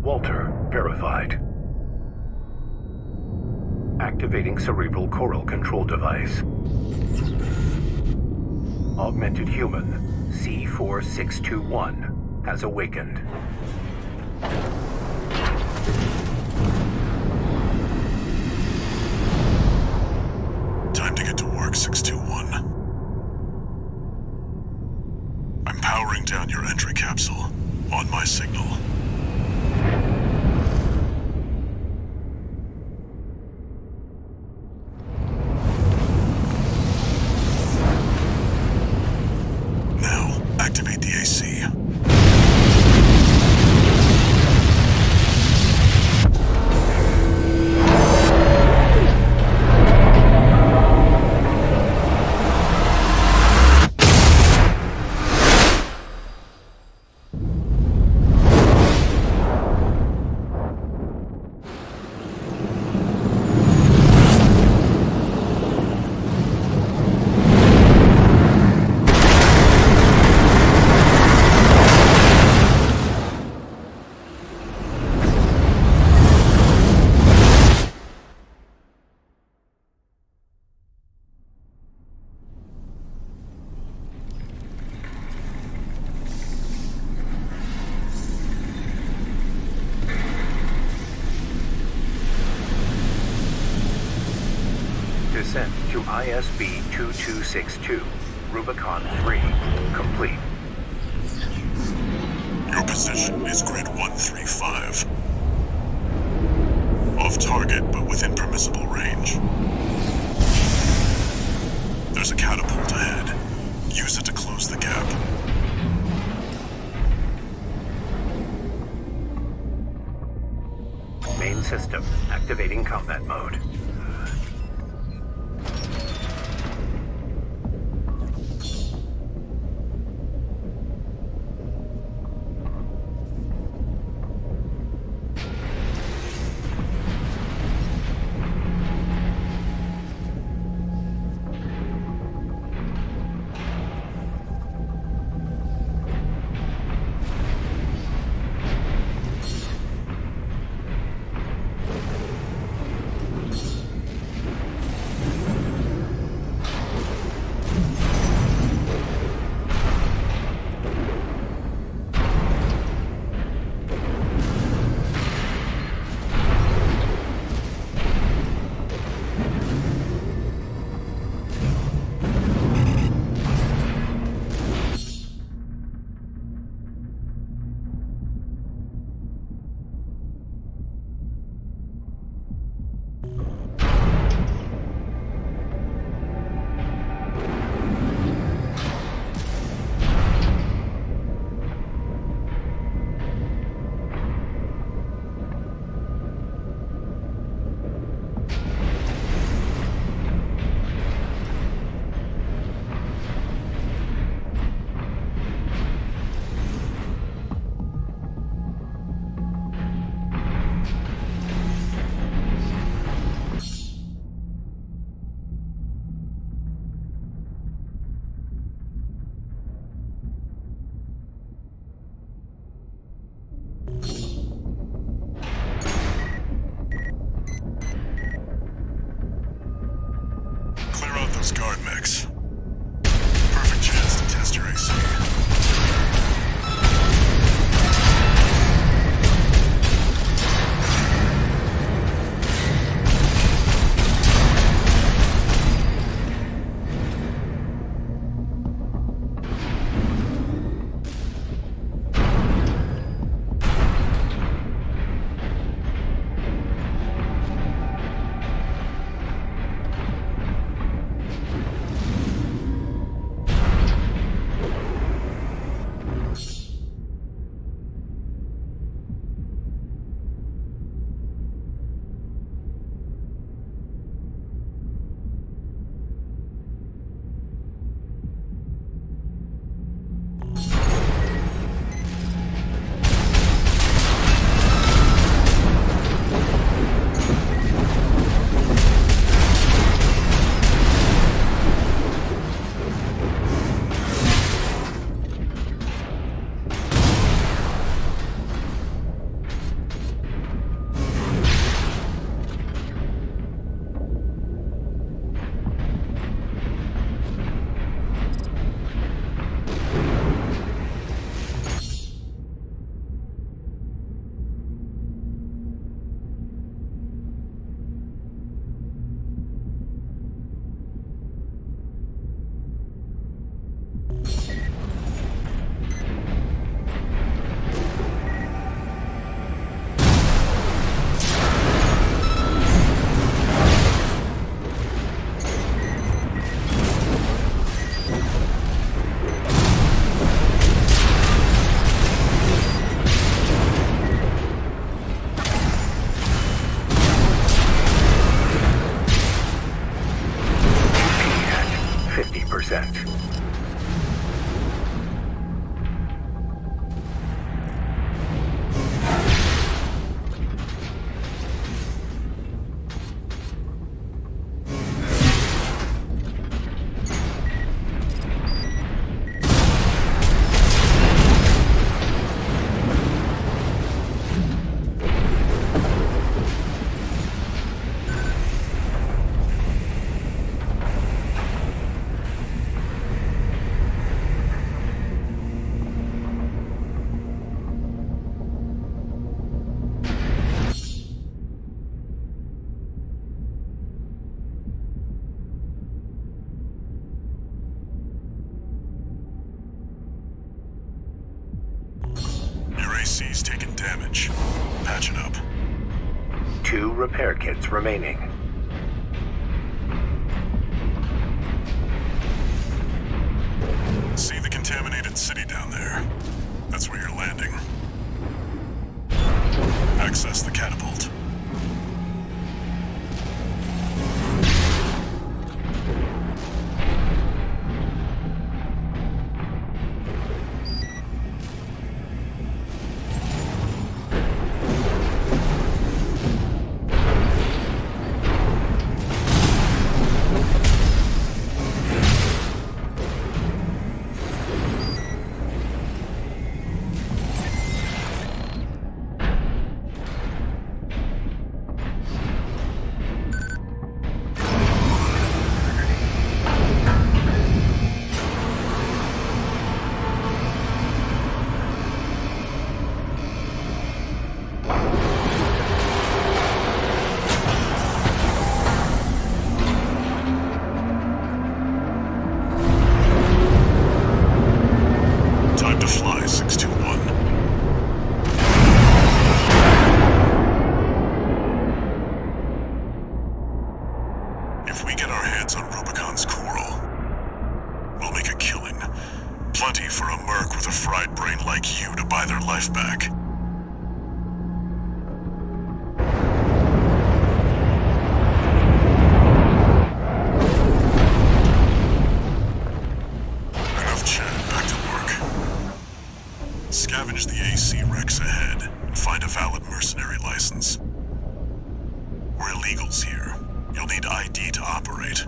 Walter verified. Activating cerebral coral control device. Augmented human C4621 has awakened. Time to get to work, 621. I'm powering down your entry capsule. On my signal. Now, activate the AC. Descent to ISB 2262, Rubicon 3, complete. Your position is grid 135. Off target, but within permissible range. There's a catapult ahead. Use it to close the gap. Main system, activating combat mode. 2 repair kits remaining. See the contaminated city down there? That's where you're landing. Access the catapult. If we get our hands on Rubicon's coral, we'll make a killing. Plenty for a merc with a fried brain like you to buy their life back. Enough chat, back to work. Scavenge the AC Rex ahead and find a valid mercenary license. We're illegals here. You'll need ID to operate.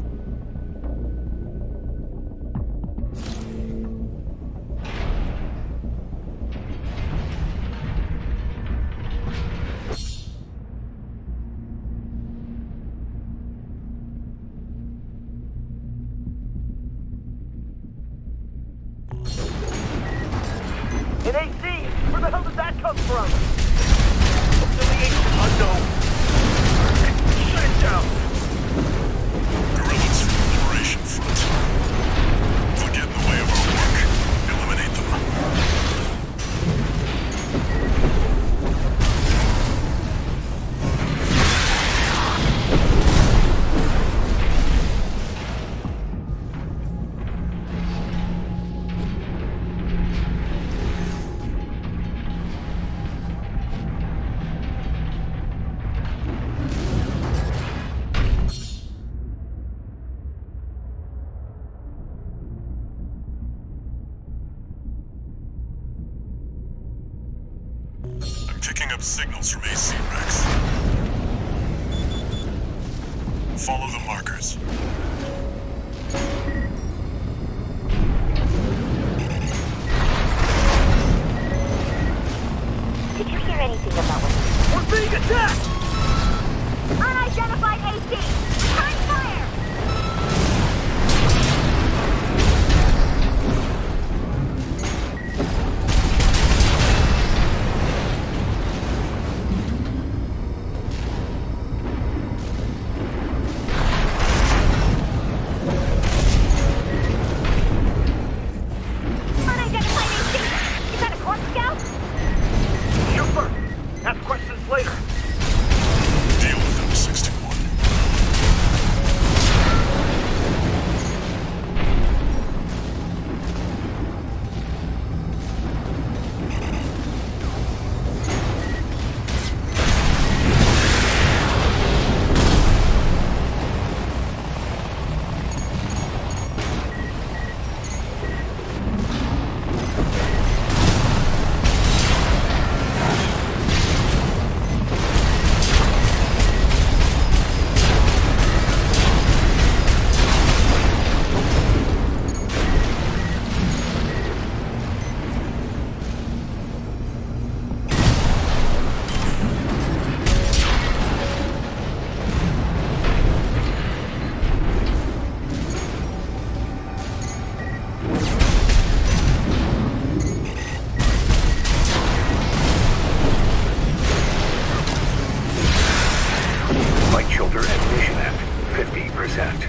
An AC! Where the hell did that come from? Affiliation unknown. Shut it down! Guerrillas from the Liberation Front. They'll get in the way of our work. Eliminate them. I'm picking up signals from AC Rex. Follow the markers. Did you hear anything about what? We're being attacked! Unidentified AC! Return fire! Unidentified AC! Is that a Corp Scout? Shoot first! Ask questions later! Deal with them, 621. Light shoulder ammunition at 50%.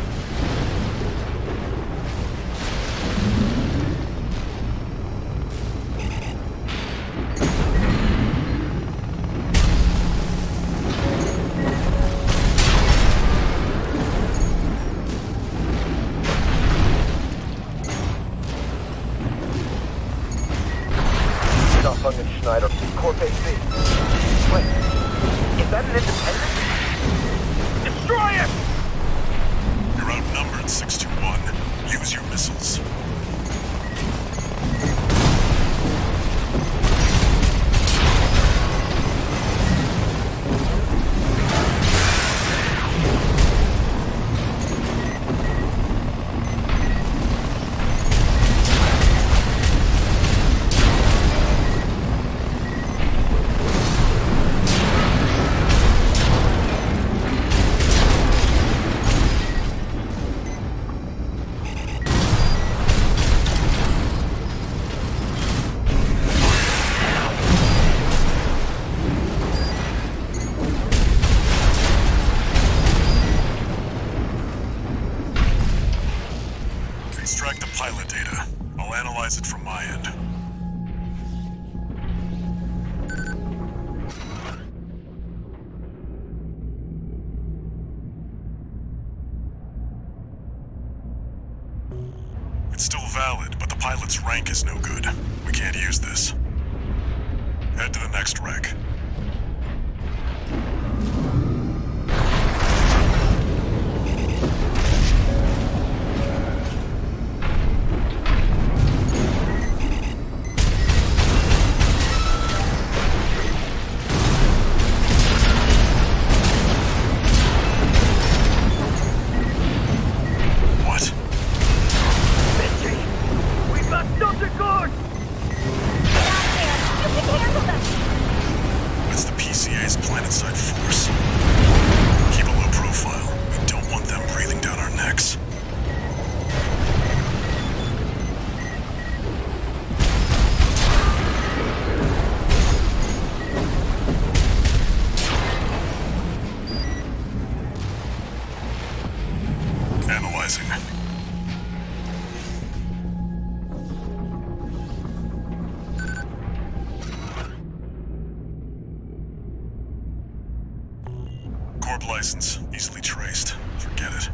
that an independent? Destroy it! You're outnumbered, 621. Use your missiles. Extract the pilot data. I'll analyze it from my end. It's still valid, but the pilot's rank is no good. We can't use this. Head to the next wreck. Corp license, easily traced. Forget it.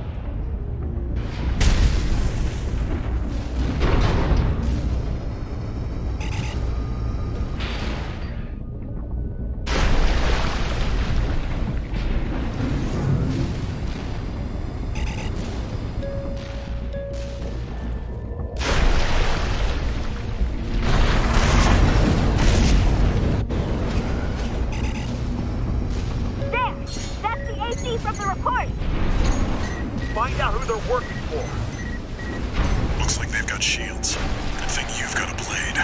From the report. Find out who they're working for. Looks like they've got shields. Good thing you've got a blade.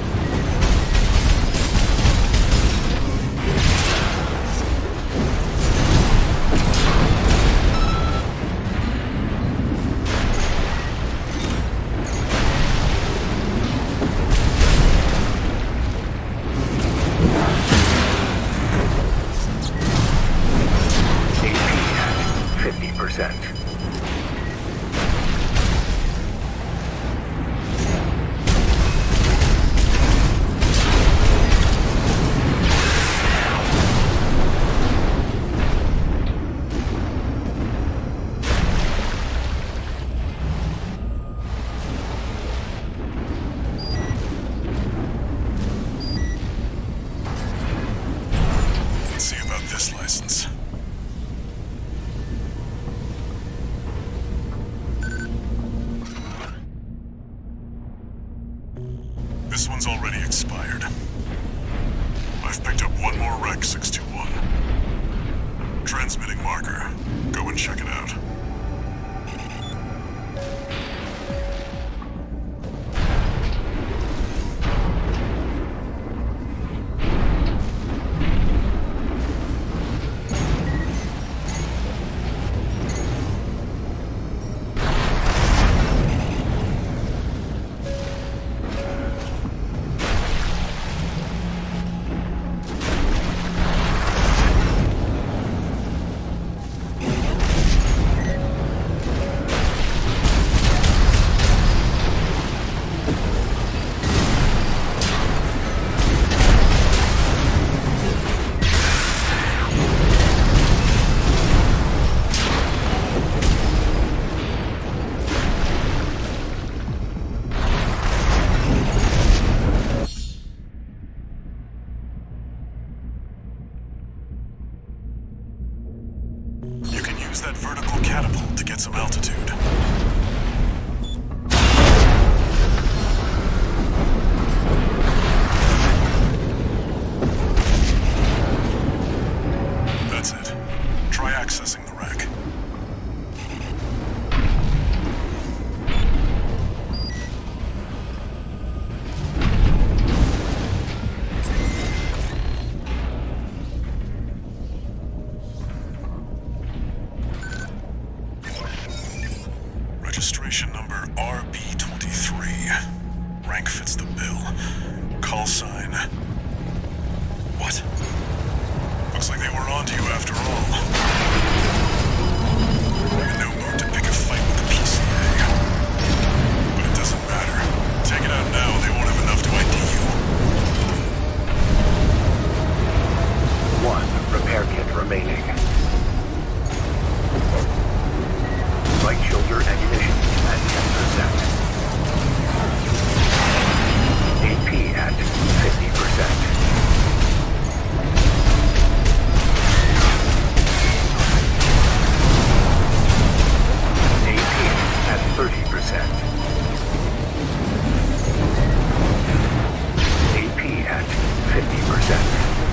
This license. This one's already expired. I've picked up one more wreck, 621. Transmitting marker. Go and check it out. You can use that vertical catapult to get some altitude. That's it. Try accessing the rack. Registration number RB23. Rank fits the bill. Call sign. What? Looks like they were onto you after all. I'm in no mood to pick a fight with the PCA. But it doesn't matter. Take it out now, they won't have enough to ID you. One repair kit remaining. Right shoulder ammunition at 10%. AP at 50%. AP at 30%. AP at 50%.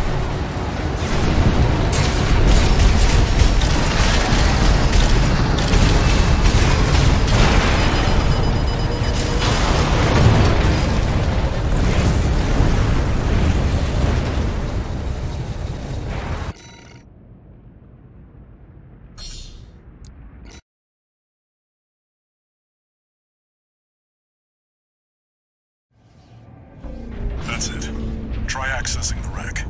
That's it. Try accessing the rack.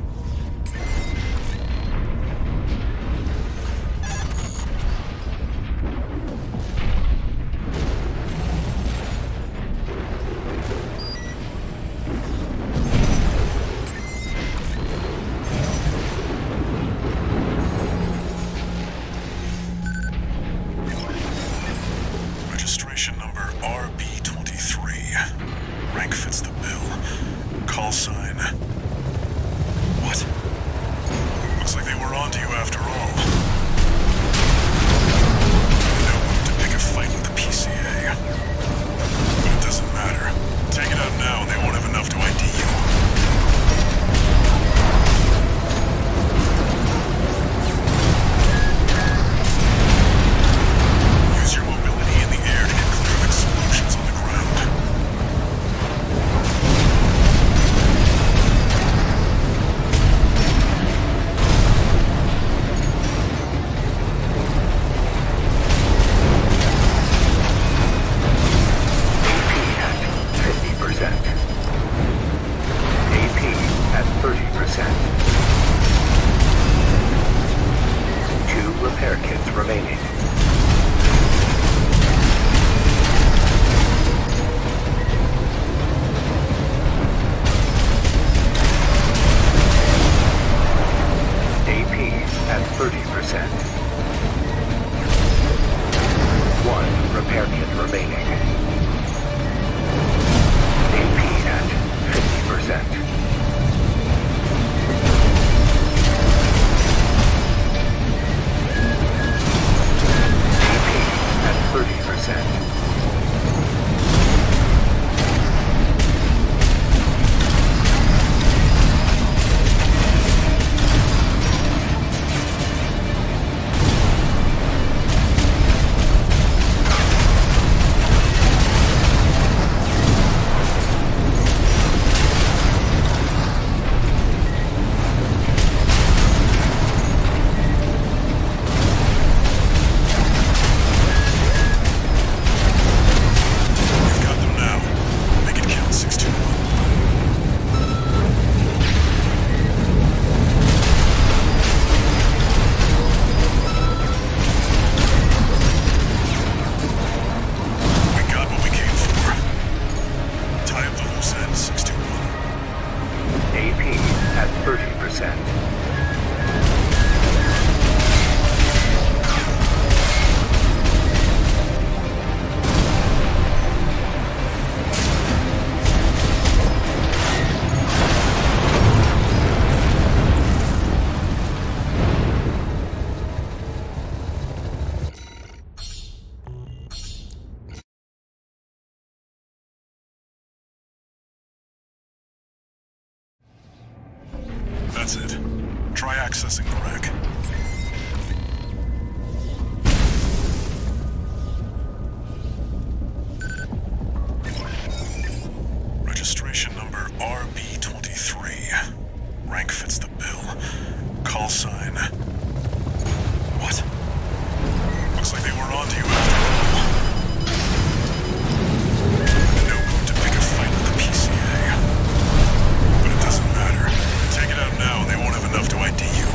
Registration number RB23. Rank fits the bill. Call sign. What? Looks like they were onto you after all. No mood to pick a fight with the PCA. But it doesn't matter. Take it out now, they won't have enough to ID you. Use your mobility in the air to get clear of explosions on the ground. AP at 30%. 2 repair kits remaining. AP at 30%. 1 repair kit remaining. AP at 50%. AP at 30%. That's it. Try accessing the wreck. Registration number RB23. Rank fits the bill. Call sign. What? Looks like they were onto you after all. No mood to pick a fight with the PCA. But it doesn't matter. Take it out now and they won't have enough to ID you.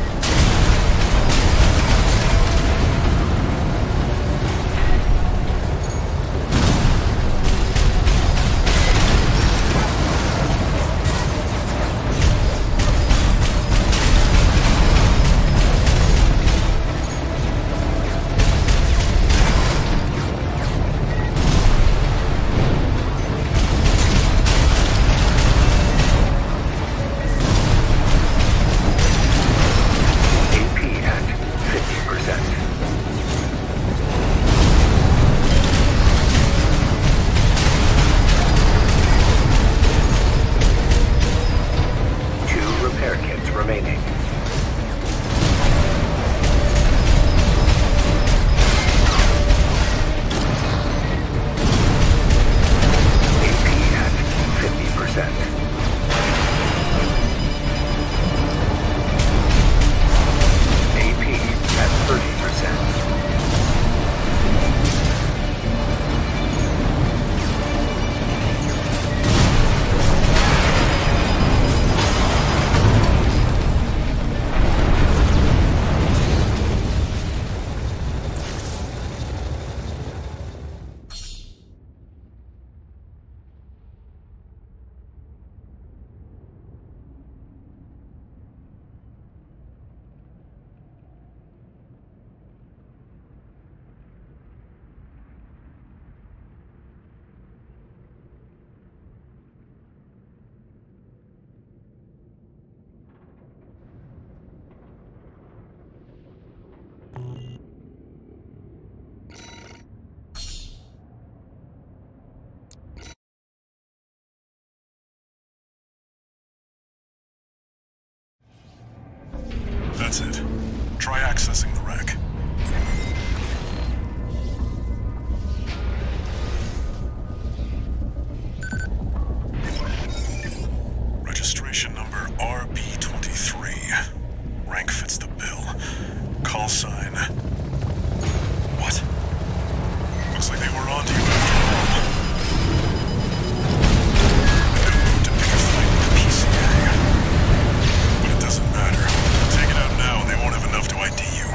That's it. Try accessing the wreck. Registration number RB23. Rank fits the bill. Call sign. What? Looks like they were onto you after all. No mood to pick a fight with the PCA. But it doesn't matter. Take it out now and they won't have enough to ID you.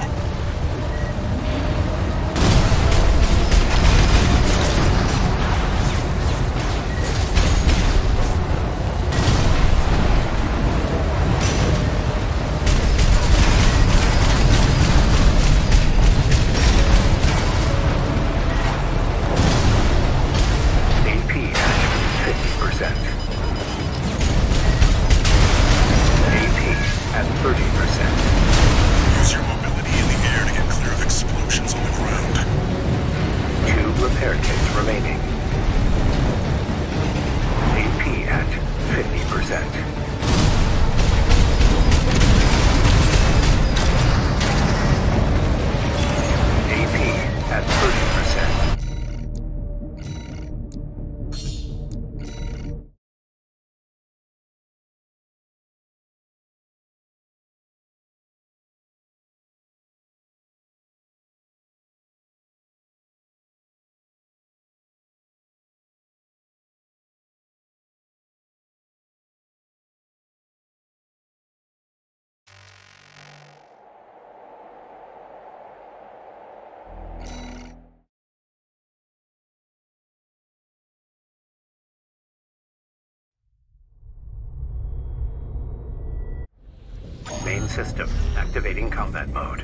Main system, activating combat mode.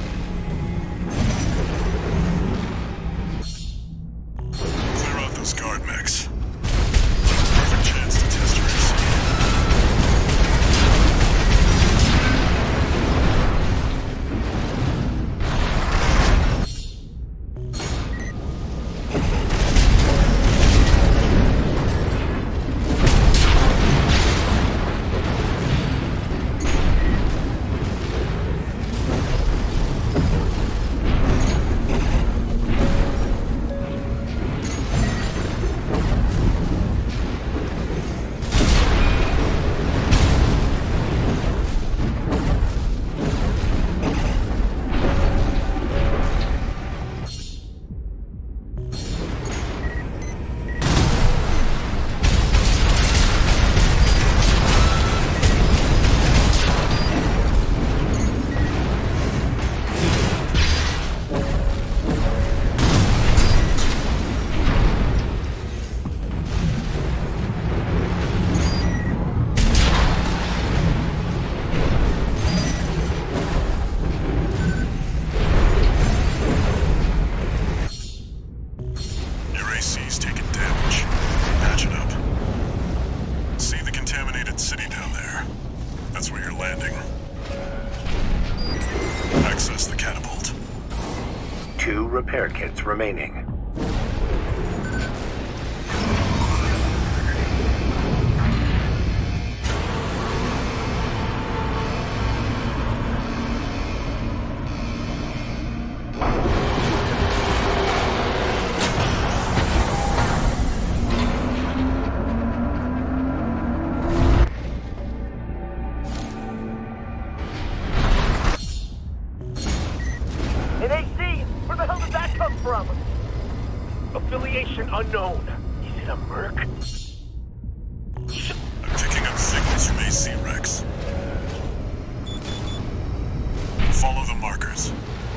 Clear out those guards. repair kits remaining. Affiliation unknown. Is it a merc? I'm picking up signals from AC, Rex. Follow the markers.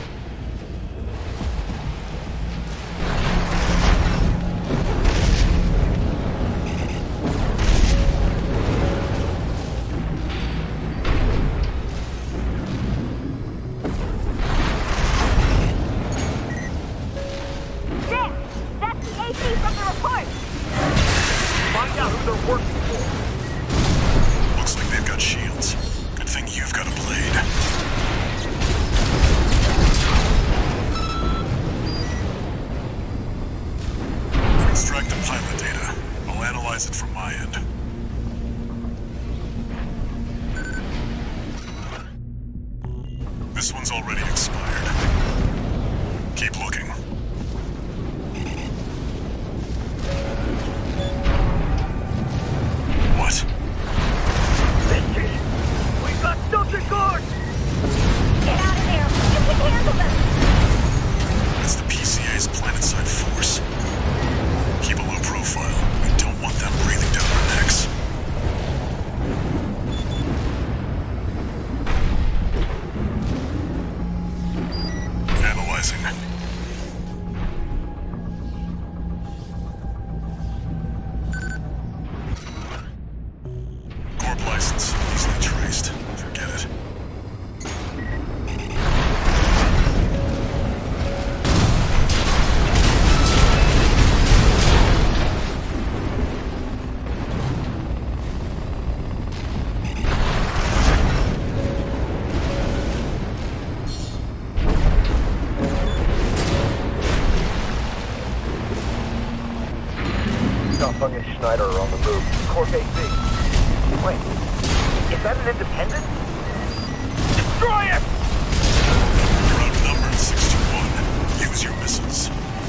This one's already expired. Keep looking. What? We've got filter guards! Get out of there! You can handle them! It's the PCA's planetside force. Keep a low profile. We don't want them breathing down our necks. Corp license, easily traced. Forget it. Stunk and Schneider are on the move. Corp AC. Wait, is that an independent? Destroy it! You're outnumbered, 6-1. Use your missiles.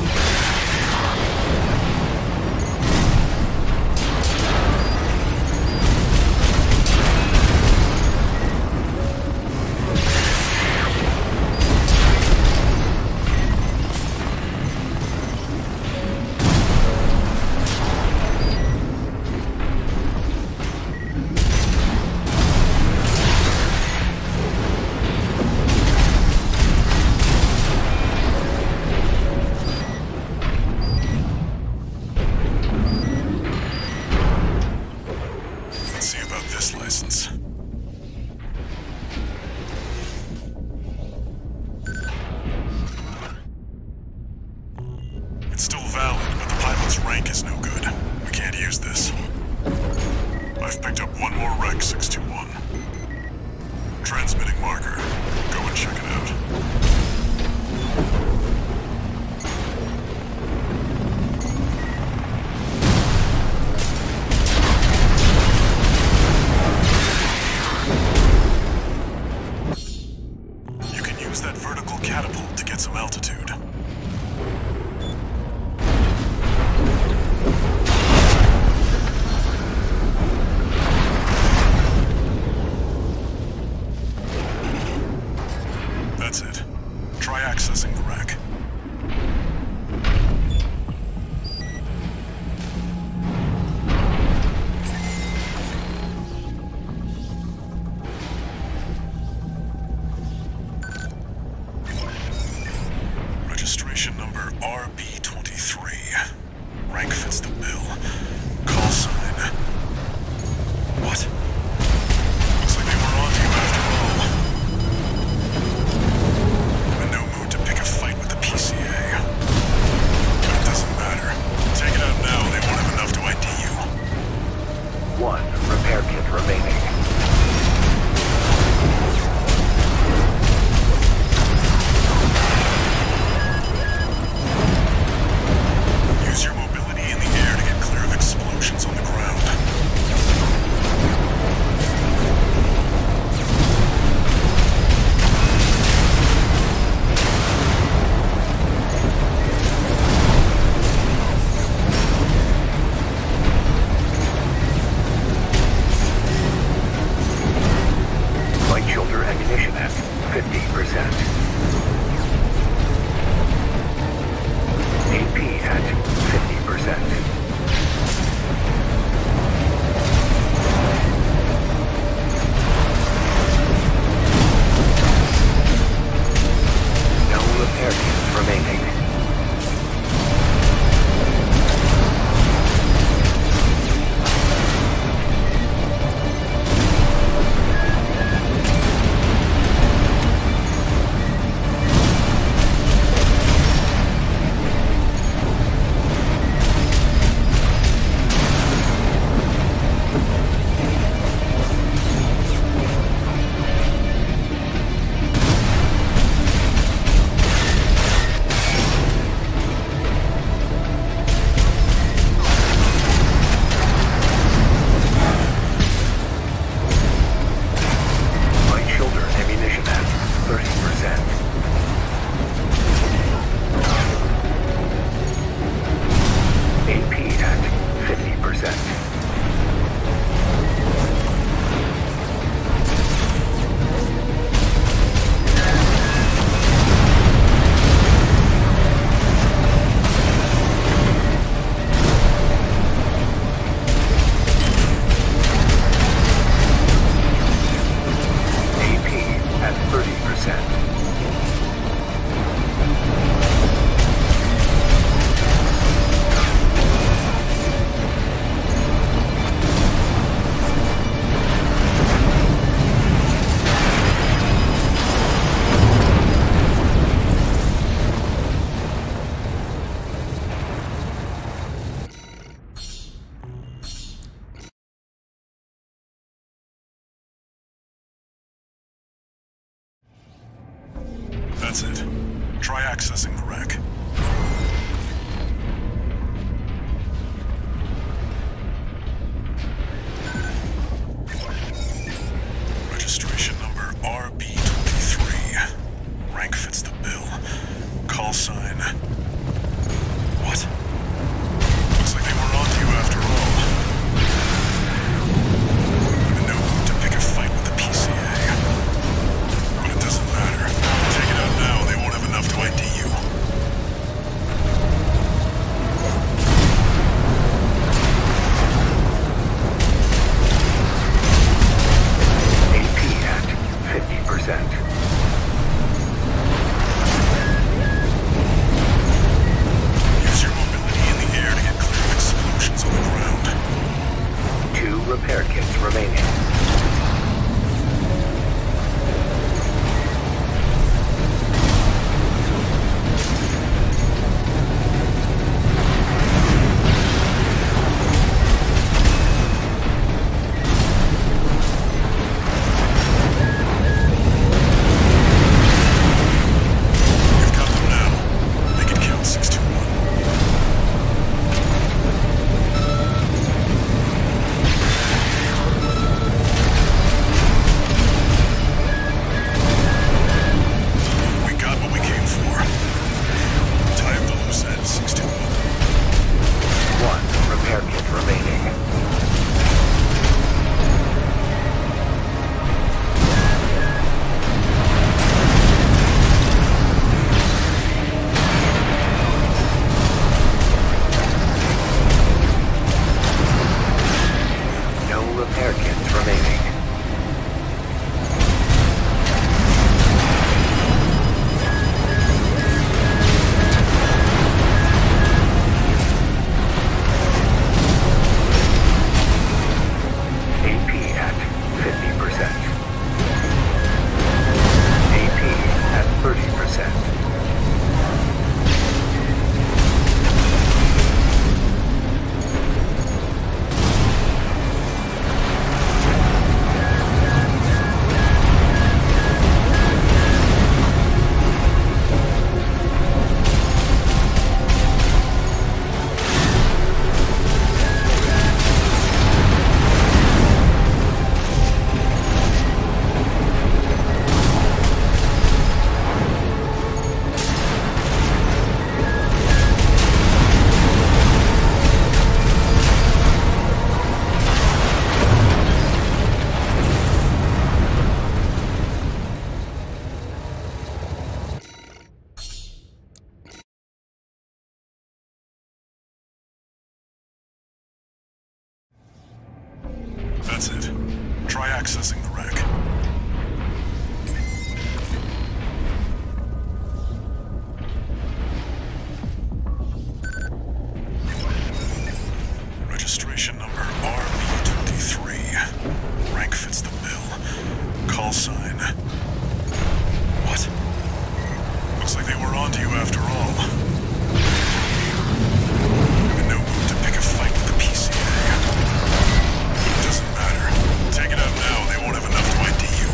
It's still valid, but the pilot's rank is no good. We can't use this. I've picked up one more wreck, 621. Transmitting marker. Go and check it out. You can use that vertical catapult to get some altitude. That's it. Try accessing the wreck. Registration number RB23. Rank fits the bill. Call sign. What? Looks like they were on to you after all. I'm in no mood to pick a fight with the PCA. But it doesn't matter. Take it out now, they won't have enough to ID you. One repair kit remaining. That's it. Try accessing the wreck. Registration number RB23. Rank fits the bill. Call sign. What? Looks like they were onto you after all. I'm in no mood to pick a fight with the PCA. But it doesn't matter. Take it out now and they won't have enough to ID you. AP at 50%. Use your mobility in the air to get clear of explosions on the ground. 2 repair kits remaining. You've got them now. Make it count, 621. We got what we came for. Tie up the loose end, 621. 1 repair kit remaining. No repair kits remaining. AP at 50%. AP at 30%. That's it. Try accessing the wreck. Registration number RB23. Rank fits the bill. Call sign. What? Looks like they were onto you after all. I'm in no mood to pick a fight with the PCA. It doesn't matter. Take it out now and they won't have enough to ID you.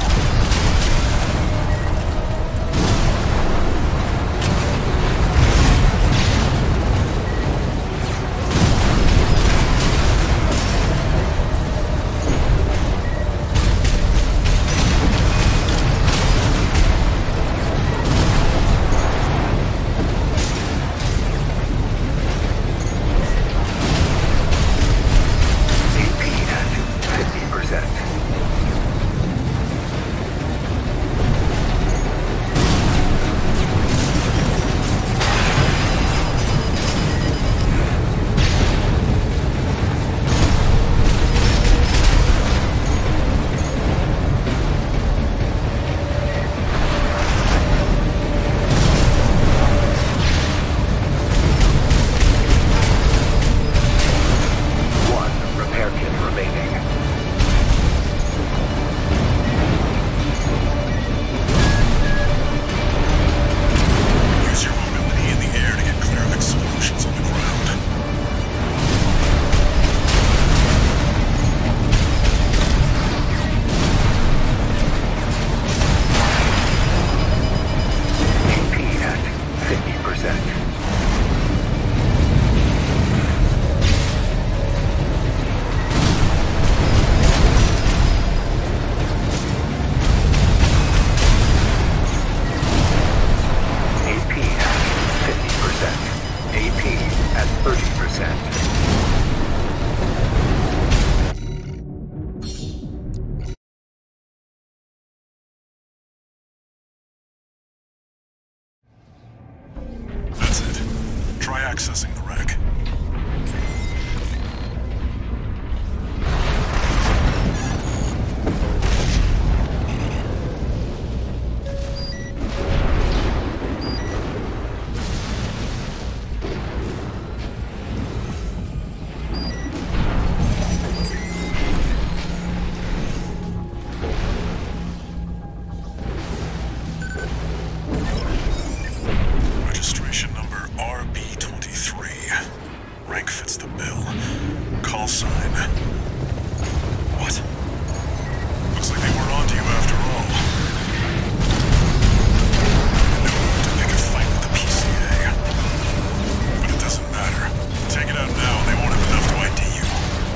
accessing the wreck. Registration number RB23. Rank fits the bill. Call sign. What? Looks like they were onto you after all. No move to pick a fight with the PCA. But it doesn't matter. Take it out now and they won't have enough to ID you.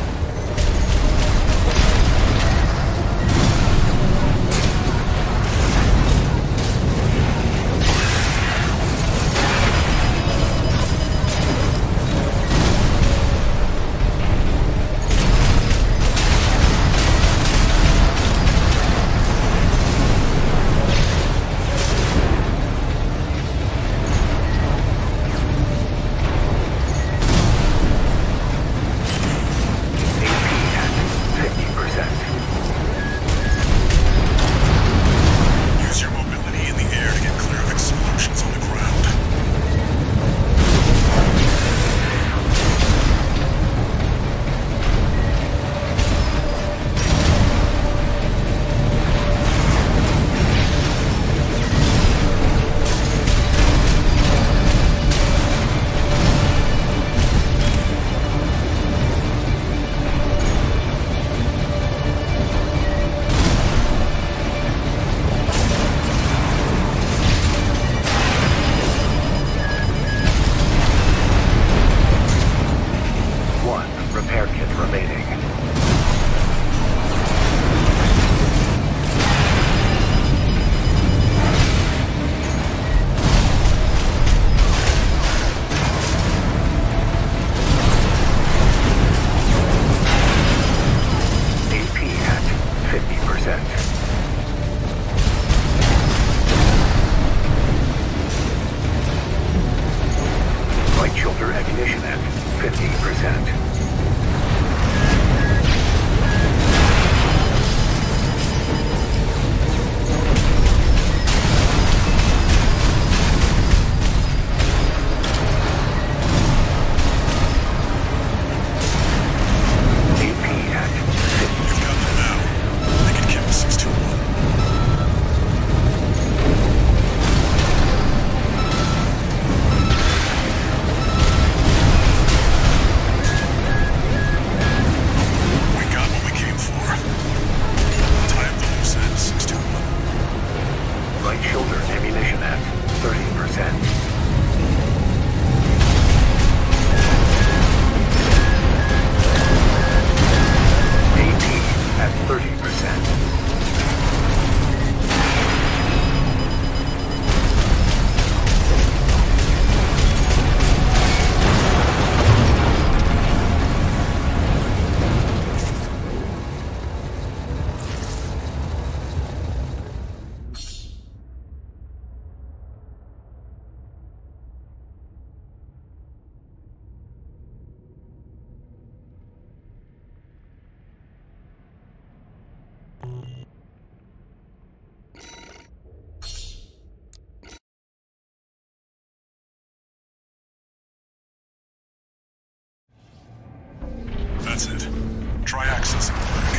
That's it. Try accessing the wreck.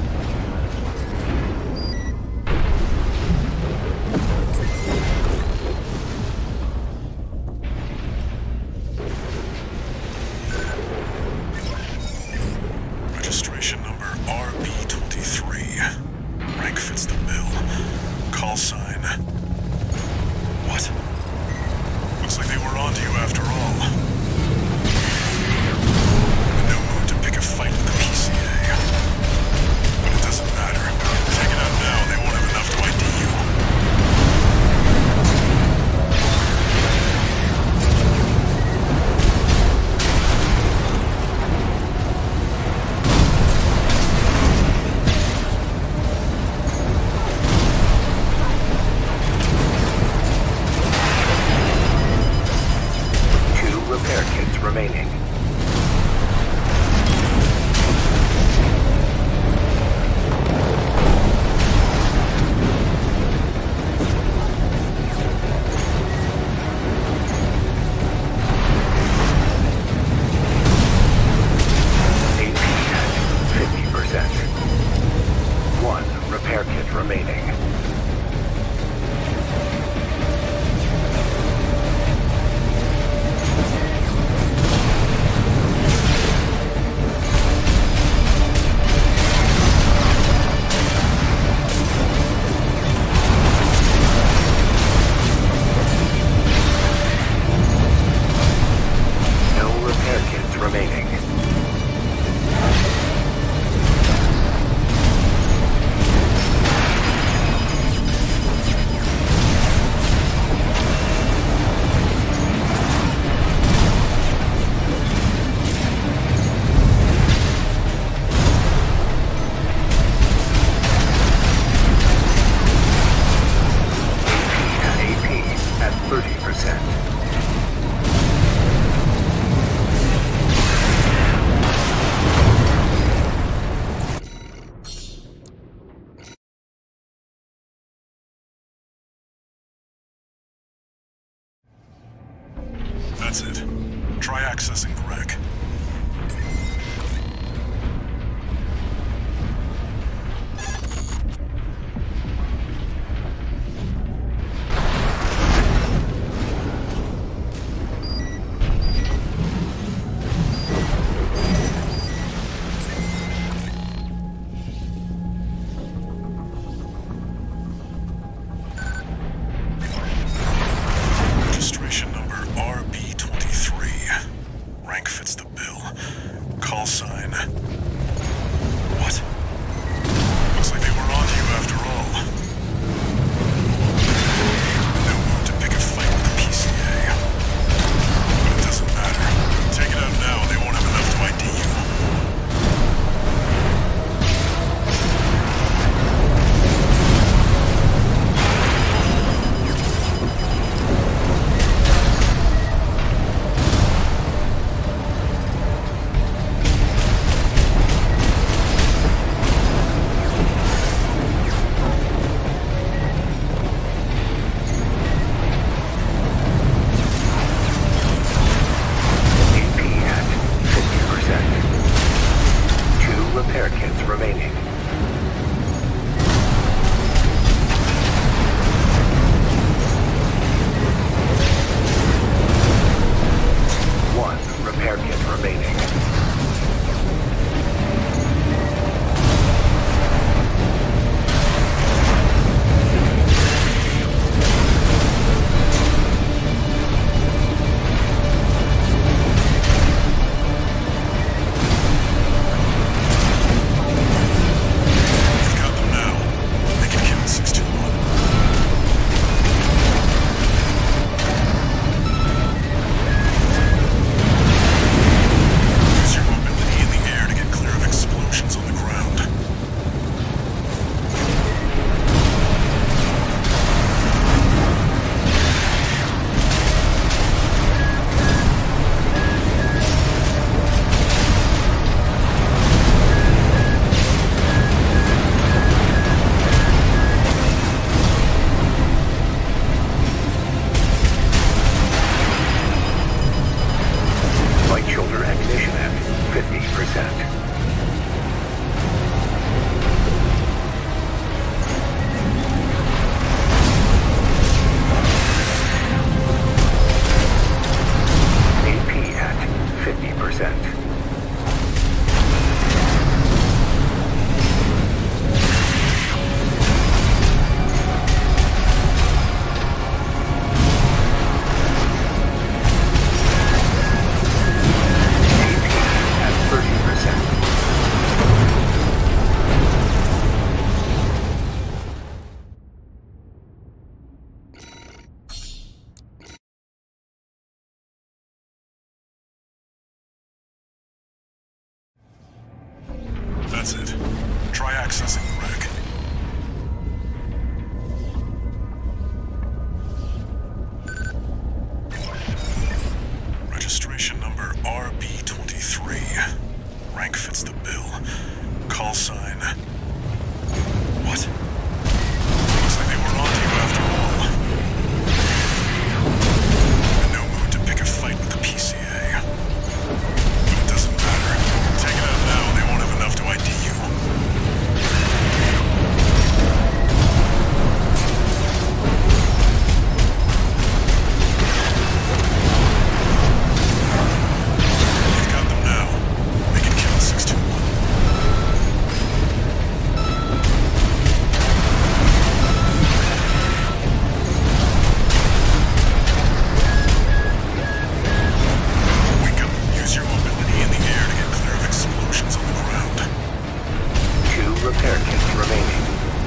Registration number RB23. Rank fits the bill. Call sign. What? Looks like they were onto you after all. No mood to pick a fight with the PCA. remaining. No repair kits remaining. That's it. Try accessing the wreck. Registration number RB23. Rank fits the bill. Call sign. What? Looks like they were onto you after all. No mood to pick a fight with the PCA. But it doesn't matter. Take it out now and they won't have enough to ID you. Repair kits remaining. One repair kit remaining. Right shoulder ignition at 50%. AP at 50%. That's it. Try accessing the wreck. Registration number RB23. Rank fits the bill. Call sign. What? Looks like they were onto you after all. In no mood to pick a fight with the PCA. But it doesn't matter. Take it out now and they won't have enough to ID you. repair kits remaining.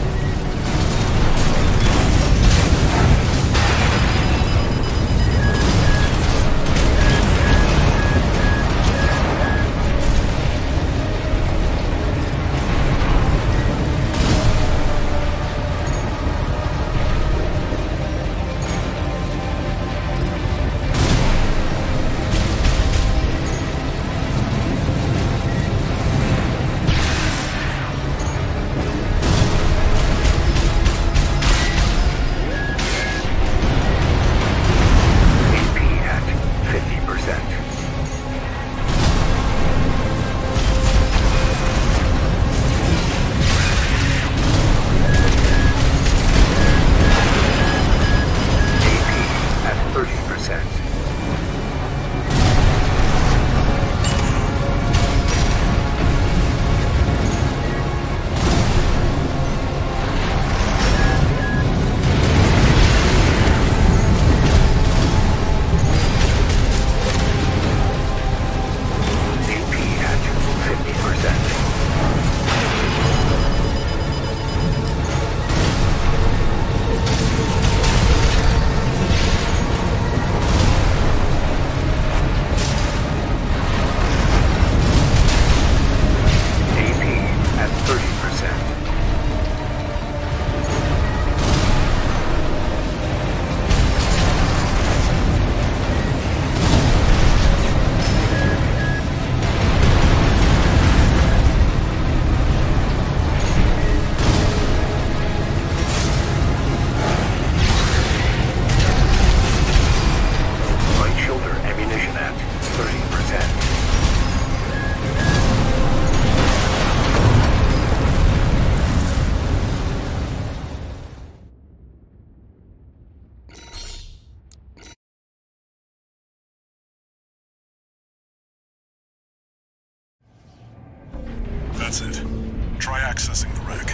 That's it. Try accessing the wreck.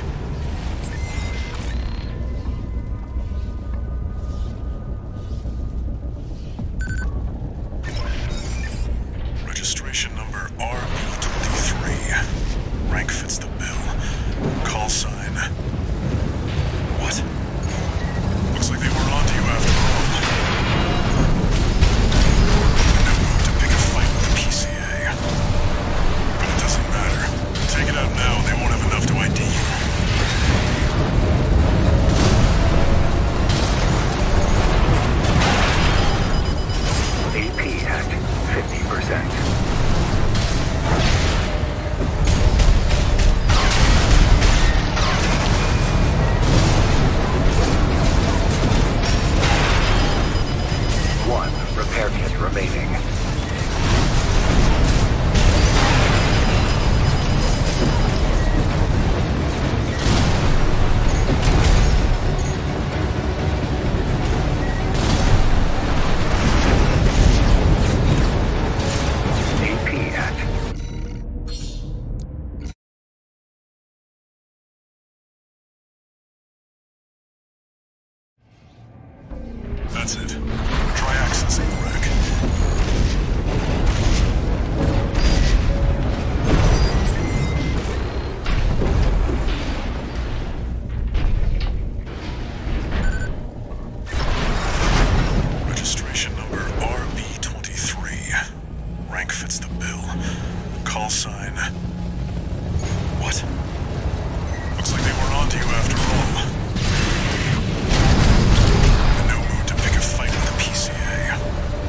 Registration number RB23. Rank fits the bill. Call sign. What? Looks like they were onto you after all. No move to pick a fight with the PCA. But it doesn't matter. Take it out now, they won't have enough to ID you. AP at 50%. One repair kit remaining. That's it. Try accessing the wreck. Registration number RB23. Rank fits the bill. Call sign. What? Looks like they were onto you after all. Fight with the PCA.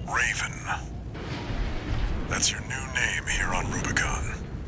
Raven. That's your new name here on Rubicon.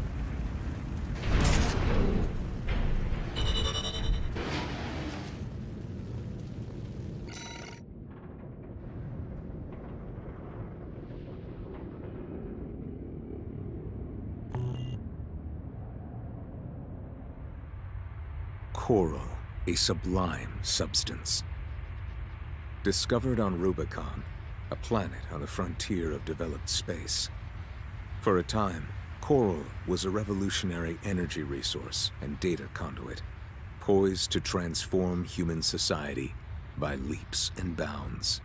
Coral, a sublime substance. Discovered on Rubicon, a planet on the frontier of developed space. For a time, coral was a revolutionary energy resource and data conduit, poised to transform human society by leaps and bounds.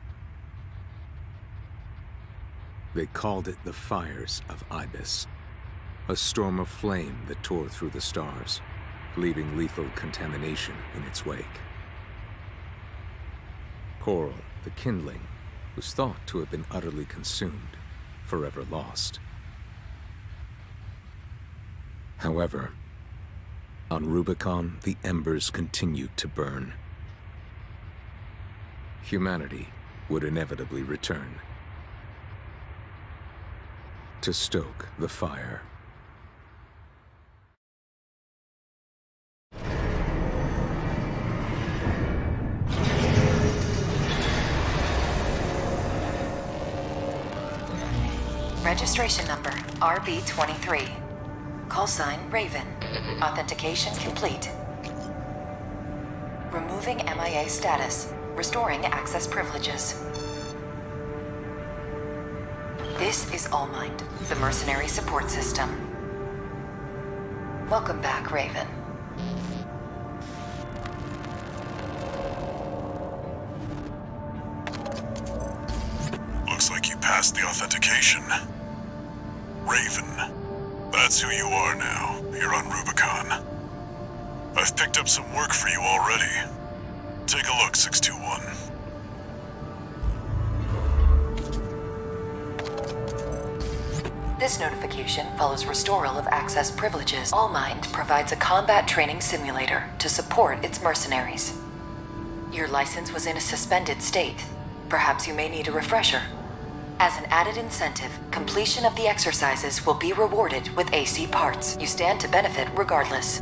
They called it the Fires of Ibis, a storm of flame that tore through the stars, leaving lethal contamination in its wake. Coral, the kindling, was thought to have been utterly consumed, forever lost. However, on Rubicon, the embers continued to burn. Humanity would inevitably return to stoke the fire. Registration number, RB23. Call sign, Raven. Authentication complete. Removing MIA status. Restoring access privileges. This is Allmind, the mercenary support system. Welcome back, Raven. Looks like you passed the authentication. Raven. That's who you are now, here on Rubicon. I've picked up some work for you already. Take a look, 621. This notification follows restoral of access privileges. Allmind provides a combat training simulator to support its mercenaries. Your license was in a suspended state. Perhaps you may need a refresher. As an added incentive, completion of the exercises will be rewarded with AC parts. You stand to benefit regardless.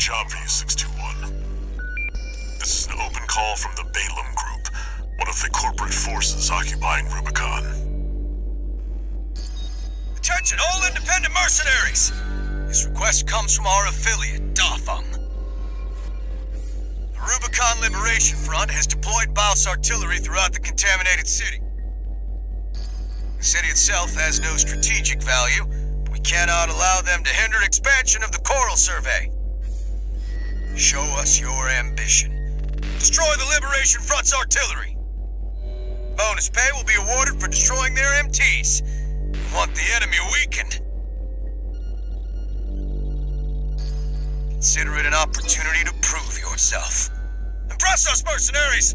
job for you, 621. This is an open call from the Balaam Group, one of the corporate forces occupying Rubicon. Attention, all independent mercenaries! This request comes from our affiliate, Dafeng. The Rubicon Liberation Front has deployed Baus artillery throughout the contaminated city. The city itself has no strategic value, but we cannot allow them to hinder expansion of the Coral Survey. Show us your ambition. Destroy the Liberation Front's artillery. Bonus pay will be awarded for destroying their MTs. We want the enemy weakened. Consider it an opportunity to prove yourself. Impress us, mercenaries!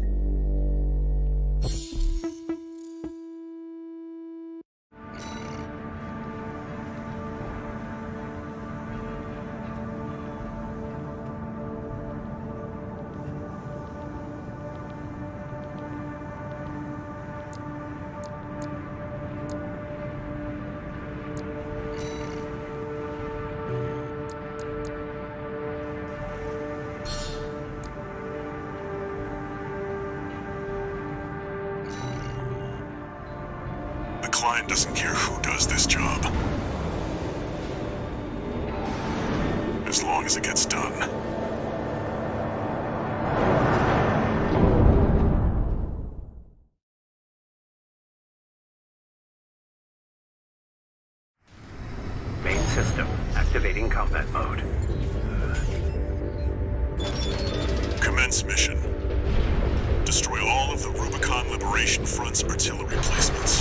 The client doesn't care who does this job, as long as it gets done. Main system, activating combat mode. Commence mission. Destroy all of the Rubicon Liberation Front's artillery placements.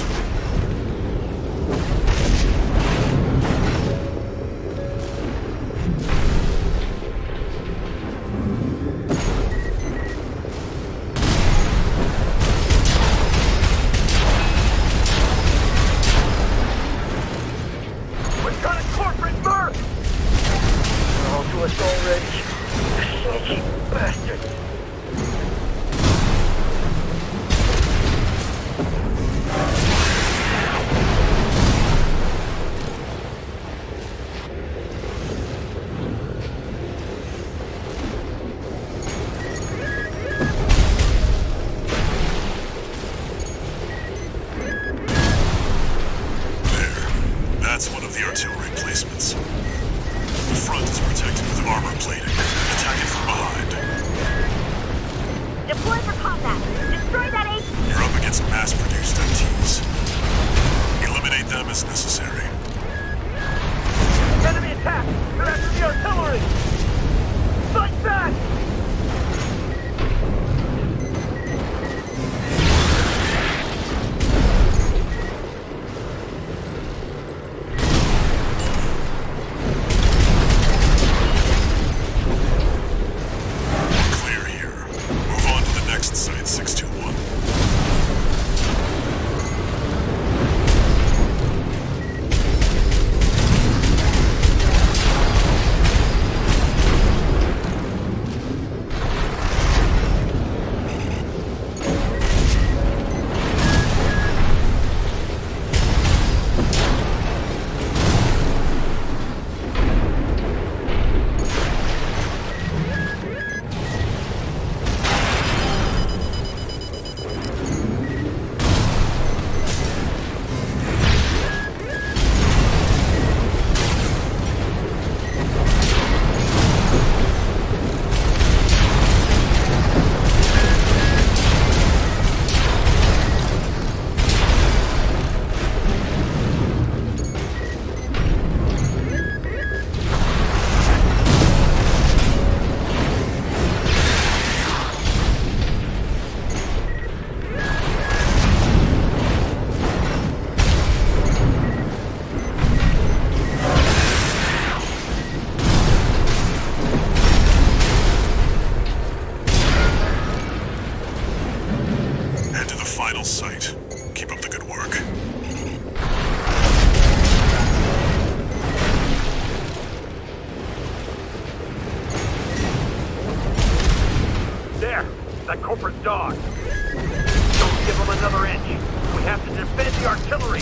What kind of corporate murk? They're all to us already. Sneaky bastards. That's one of the artillery placements. The front is protected with armor plating. Attack it from behind. Deploy for combat. Destroy that H. You're up against mass-produced MTs. Eliminate them as necessary. Enemy attack! They're after the artillery! Fight back! Clear here. Move on to the next site, 621. Head to the final site. Keep up the good work. There! That corporate dog! Don't give him another inch! We have to defend the artillery!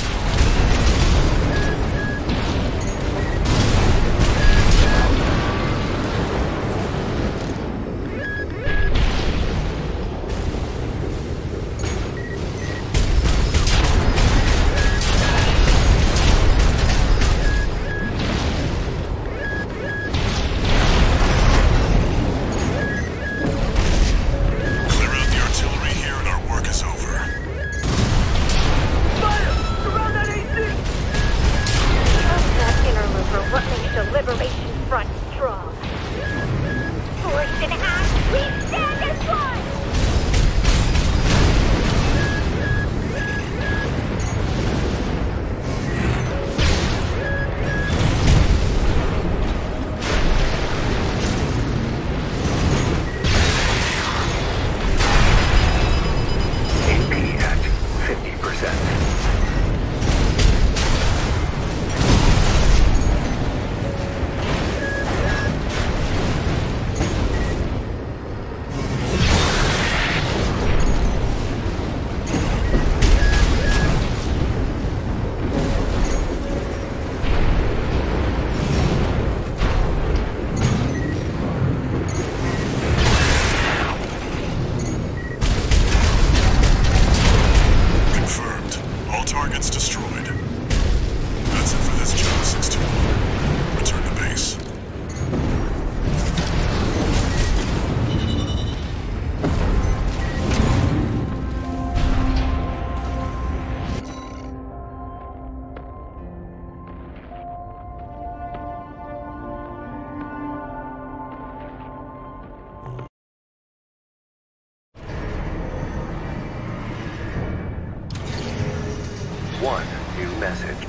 one new message.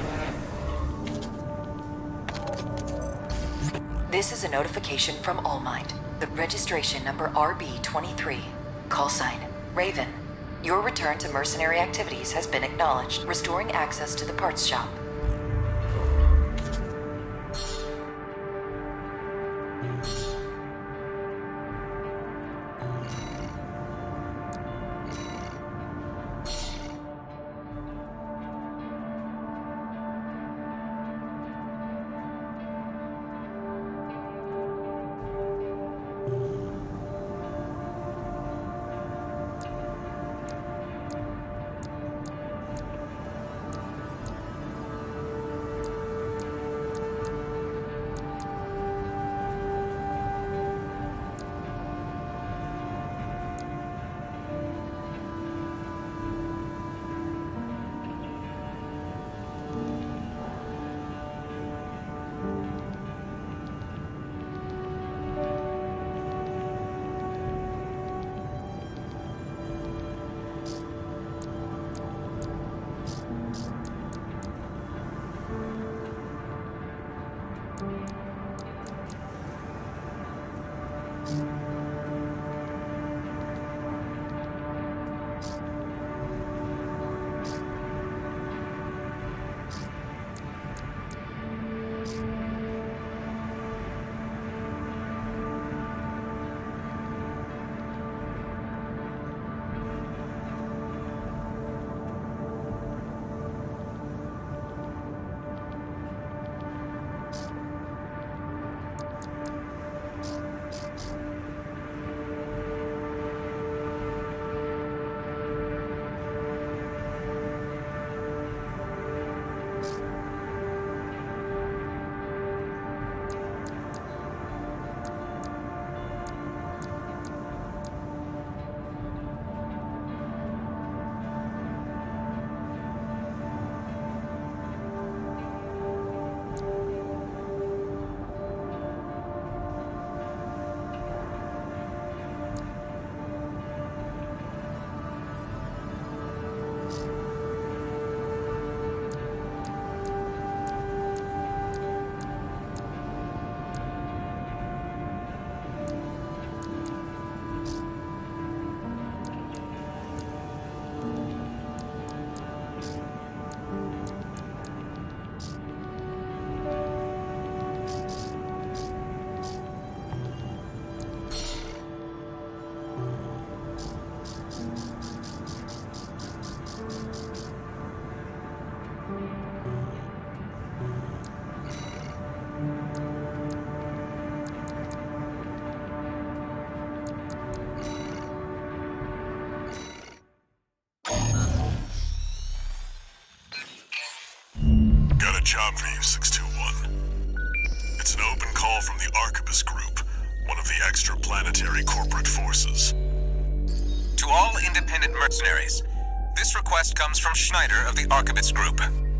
This is a notification from Allmind. The registration number RB23. Call sign, Raven. Your return to mercenary activities has been acknowledged, restoring access to the parts shop. Job for you, 621. It's an open call from the Arquebus Group, one of the extraplanetary corporate forces. To all independent mercenaries, this request comes from Schneider of the Arquebus Group.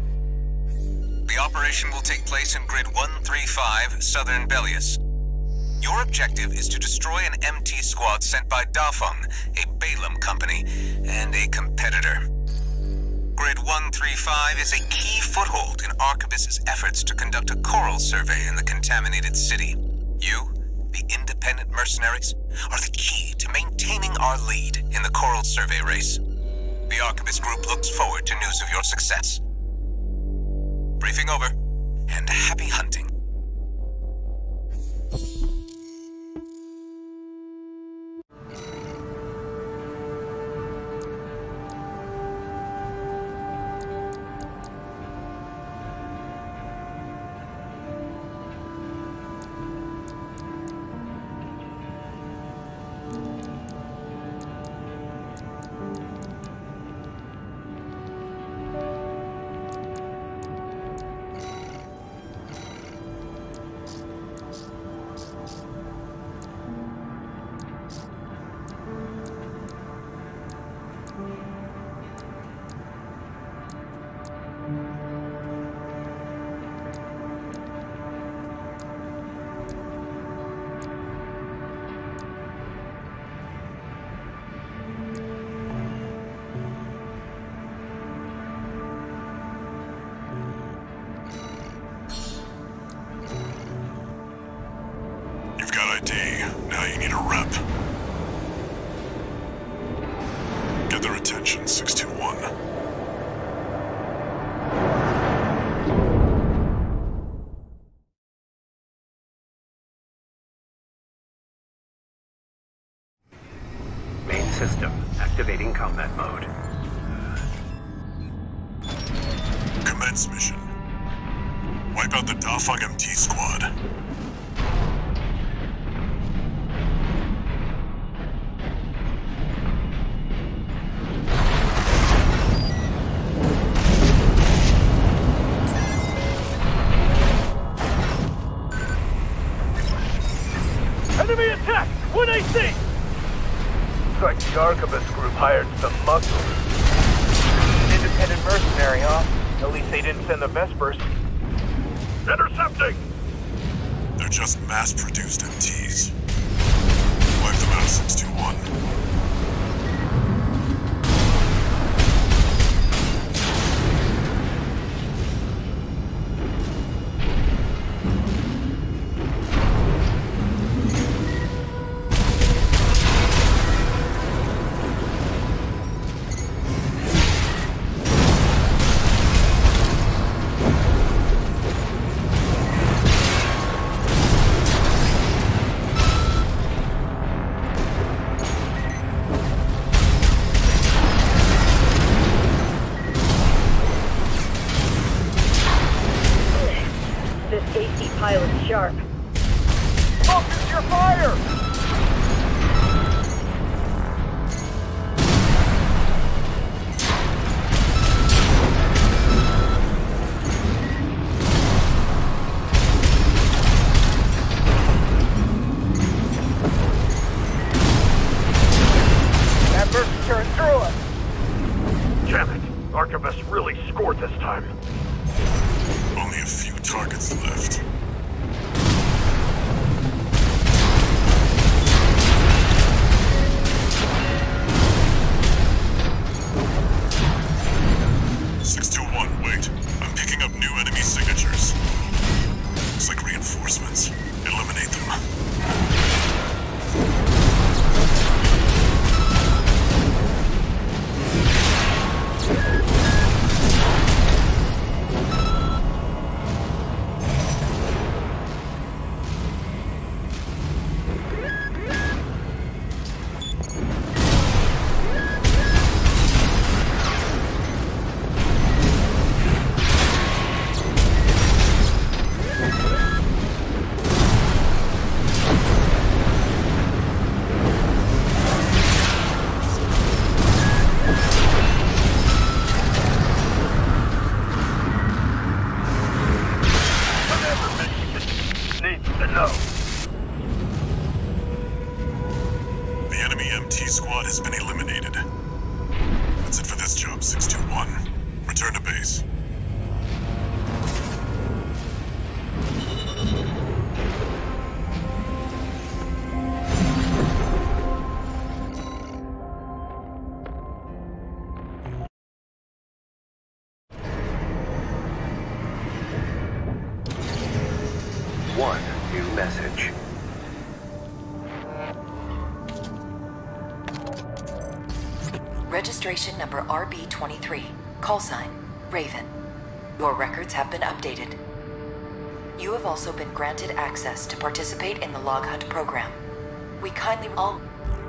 The operation will take place in Grid 135, Southern Bellius. Your objective is to destroy an MT squad sent by Dafeng, a Balaam company, and a competitor. Grid 135 is a key foothold in Arquebus's efforts to conduct a coral survey in the contaminated city. You, the independent mercenaries, are the key to maintaining our lead in the coral survey race. The Arquebus Group looks forward to news of your success. Briefing over, and happy hunting. D. Now you need a rep. Get their attention, 621. Main system, activating combat mode. Commence mission. Wipe out the Dafang MT squad. Enemy attack! 1 AC! Looks like the Archivist group hired some muscle. Independent mercenary, huh? At least they didn't send the Vespers. Intercepting! They're just mass-produced MTs. Wipe them out, 621. Pilot sharp. Focus your fire! That burst turned through us. Damn it! Archivist really scored this time. Only a few targets left. Wait, I'm picking up new enemy signatures. Looks like reinforcements. Eliminate them. The enemy MT squad has been eliminated. That's it for this job, 621. Return to base. One new message. Registration number RB23. Call sign, Raven. Your records have been updated. You have also been granted access to participate in the Log Hunt program. We kindly all...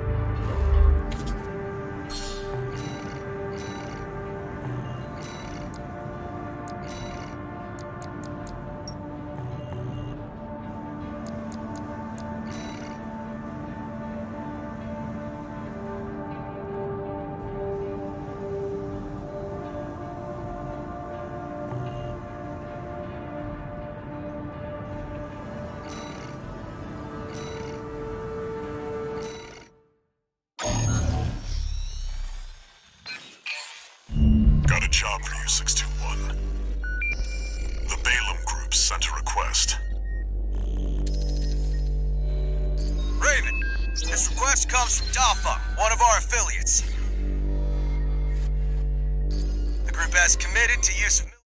Got a job for you, 621. The Balaam Group sent a request. Raven, this request comes from Dafang, one of our affiliates. The group has committed to use of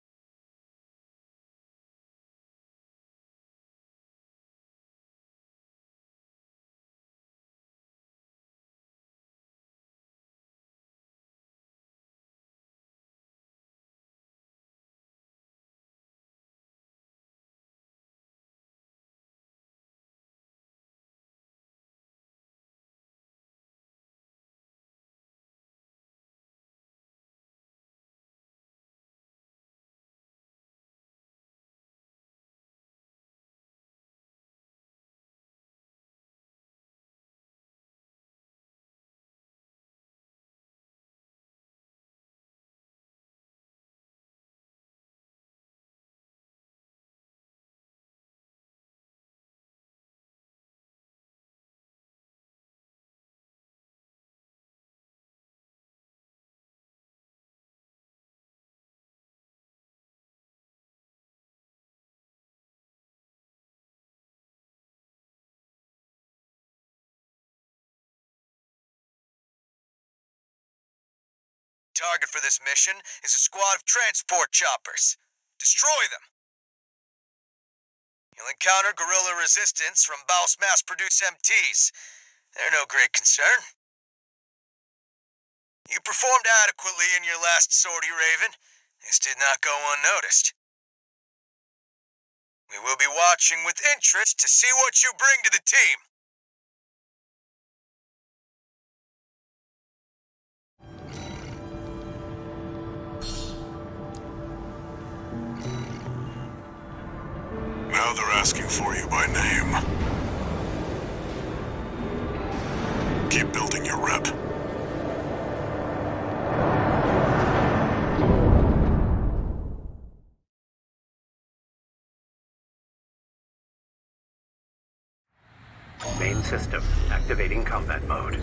target for this mission is a squad of transport choppers. Destroy them. You'll encounter guerrilla resistance from Baus mass-produced MTs. They're no great concern. You performed adequately in your last sortie, Raven. This did not go unnoticed. We will be watching with interest to see what you bring to the team. Now they're asking for you by name. Keep building your rep. Main system, activating combat mode.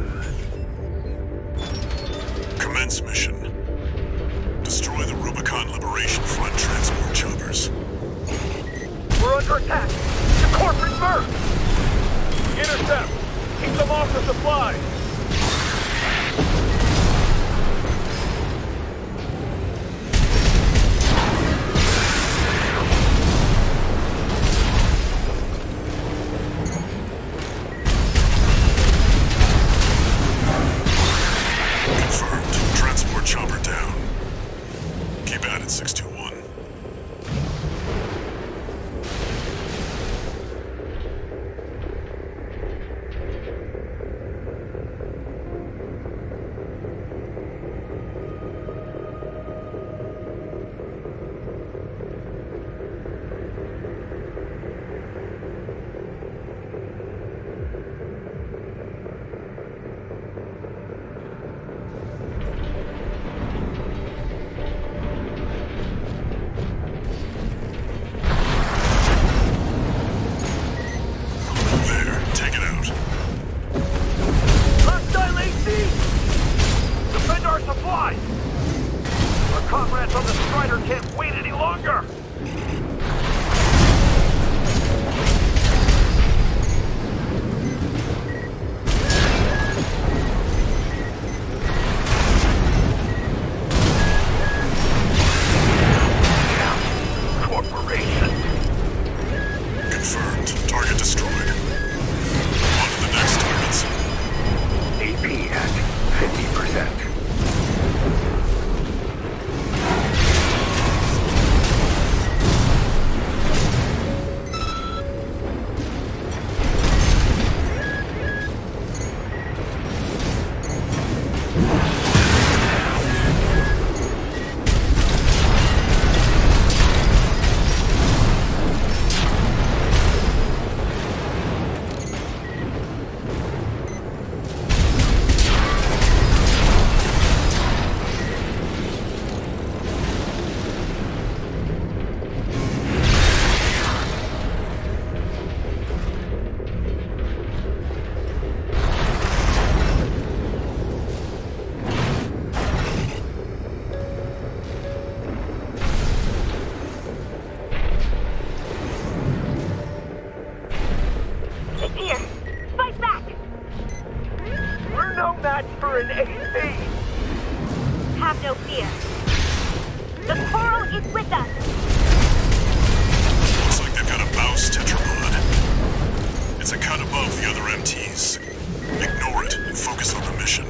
Commence mission. Destroy the Rubicon Liberation Front transport choppers. We're under attack! The corporate first! Intercept! Keep them off the supplies! Confirmed. Transport chopper down. Keep at it, 621. Have no fear. The coral is with us. Looks like they've got a Baus tetrapod. It's a cut above the other MTs. Ignore it and focus on the mission.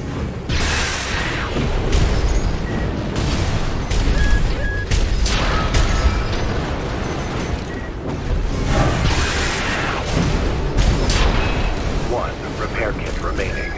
One repair kit remaining.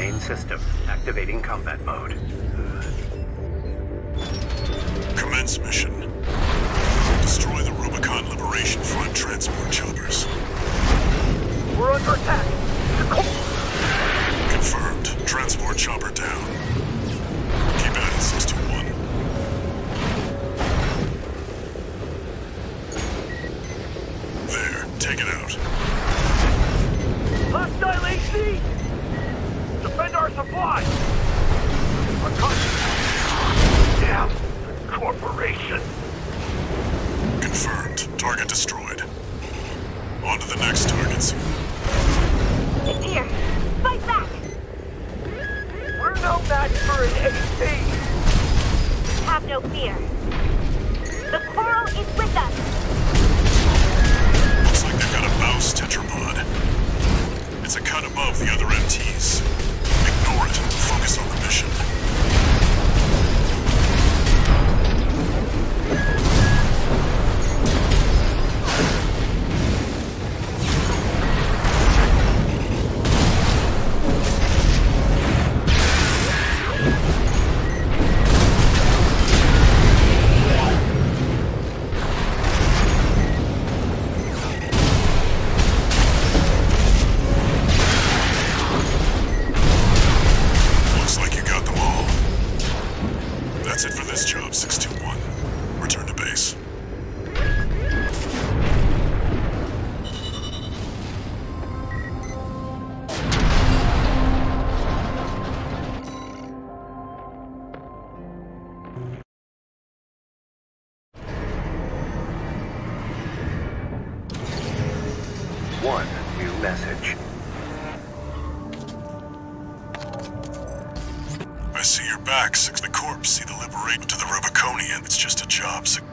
Main system activating combat mode. Commence mission. Destroy the Rubicon Liberation Front transport choppers. We're under attack. Confirmed. Transport chopper down. Keep at it, 621. There. Take it out. Hostile AC! Defend our supply! We're coming! Damn! The corporation! Confirmed. Target destroyed. On to the next targets. It's here. Fight back! We're no match for an AC! Have no fear. The Coral is with us. Looks like they've got a mouse tetrapod. It's a cut above the other MTs. Ignore it. Focus on the mission. That's it for this job, 621. Return to base. One new message. I see you're back, Six. The corpse see the liberate to the Rubiconian. It's just a job, Six.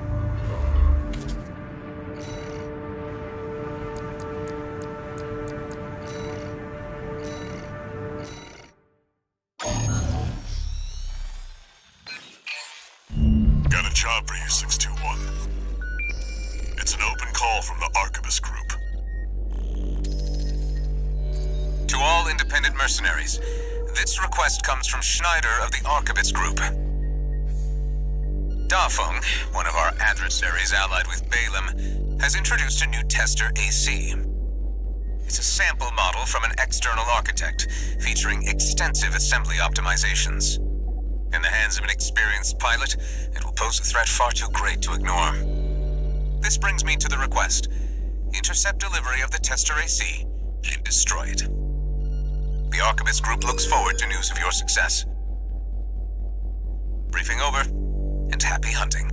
Got a job for you, 621. It's an open call from the Arquebus Group. To all independent mercenaries, this request comes from Schneider of the Arquebus Group. Dafeng, one of our adversaries allied with Balaam, has introduced a new tester AC. It's a sample model from an external architect, featuring extensive assembly optimizations. In the hands of an experienced pilot, it will pose a threat far too great to ignore. This brings me to the request. Intercept delivery of the tester AC and destroy it. The Arquebus Group looks forward to news of your success. Briefing over, and happy hunting.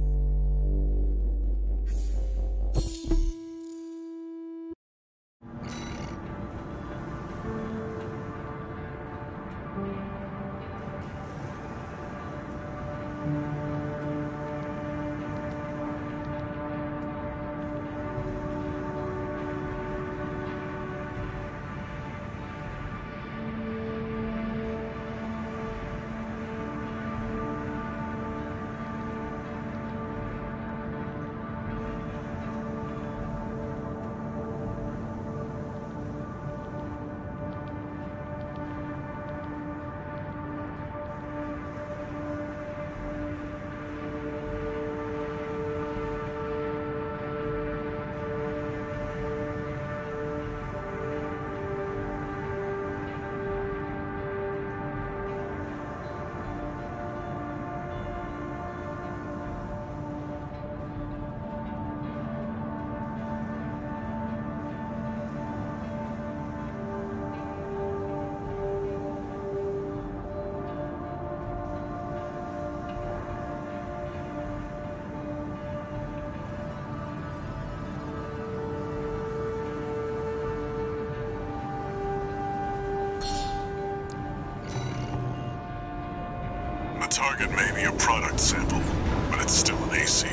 Target may be a product sample, but it's still an AC.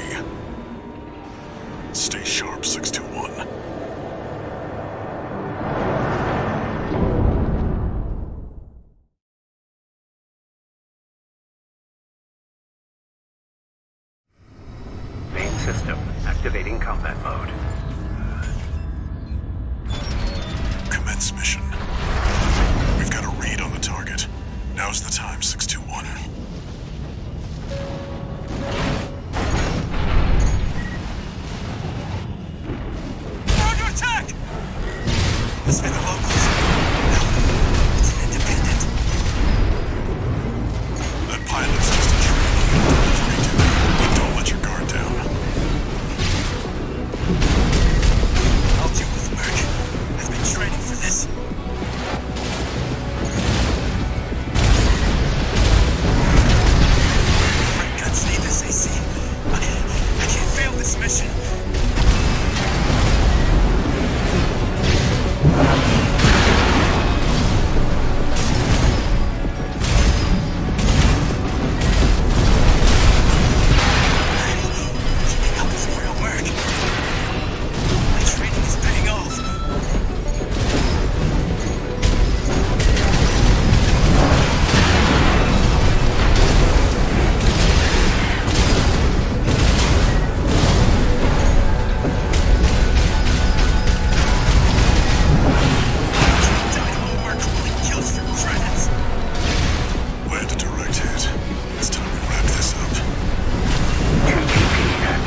Stay sharp, 621. Main system activating combat mode. Commence mission. We've got a read on the target. Now's the time, 621. We're under attack! This way the locals. No, it's an independent. That pilot's just a trainee in delivery duty, but don't let your guard down. I'll deal with Merc. I've been training for this. Red guns need this AC. I can't fail this mission. Keeping up with real Merc. My training is paying off. Dynamo Merc rolling kills for credits. Land a direct hit. It's time to wrap this up. 2 PP at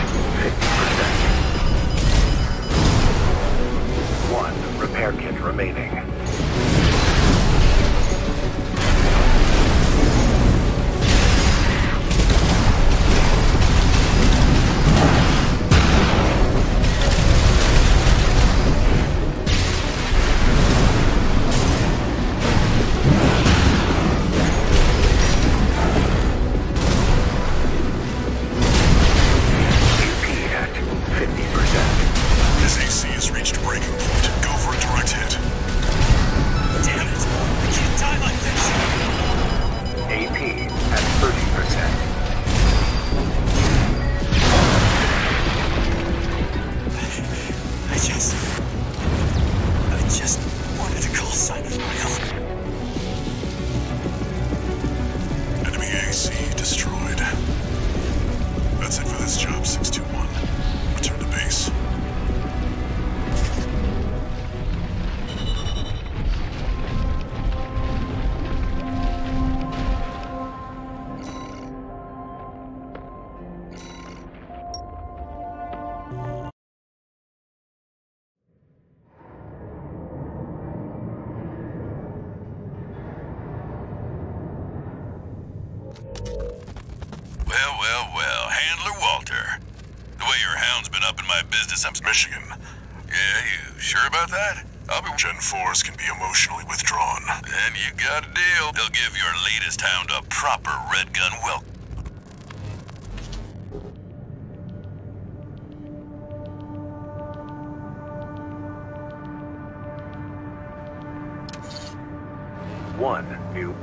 50%. 1 repair kit remaining. This AC has reached breaking point. Go for a direct hit. Damn it! I can't die like this! AP at 30%. I just wanted a call sign of my own. Enemy AC destroyed. That's it for this job, 621. Return to base. Well, Handler Walter. The way your hound's been up in my business, I'm... Michigan. Yeah, you sure about that? I'll be... Gen 4s can be emotionally withdrawn. Then you got a deal. They'll give your latest hound a proper red gun welcome. One new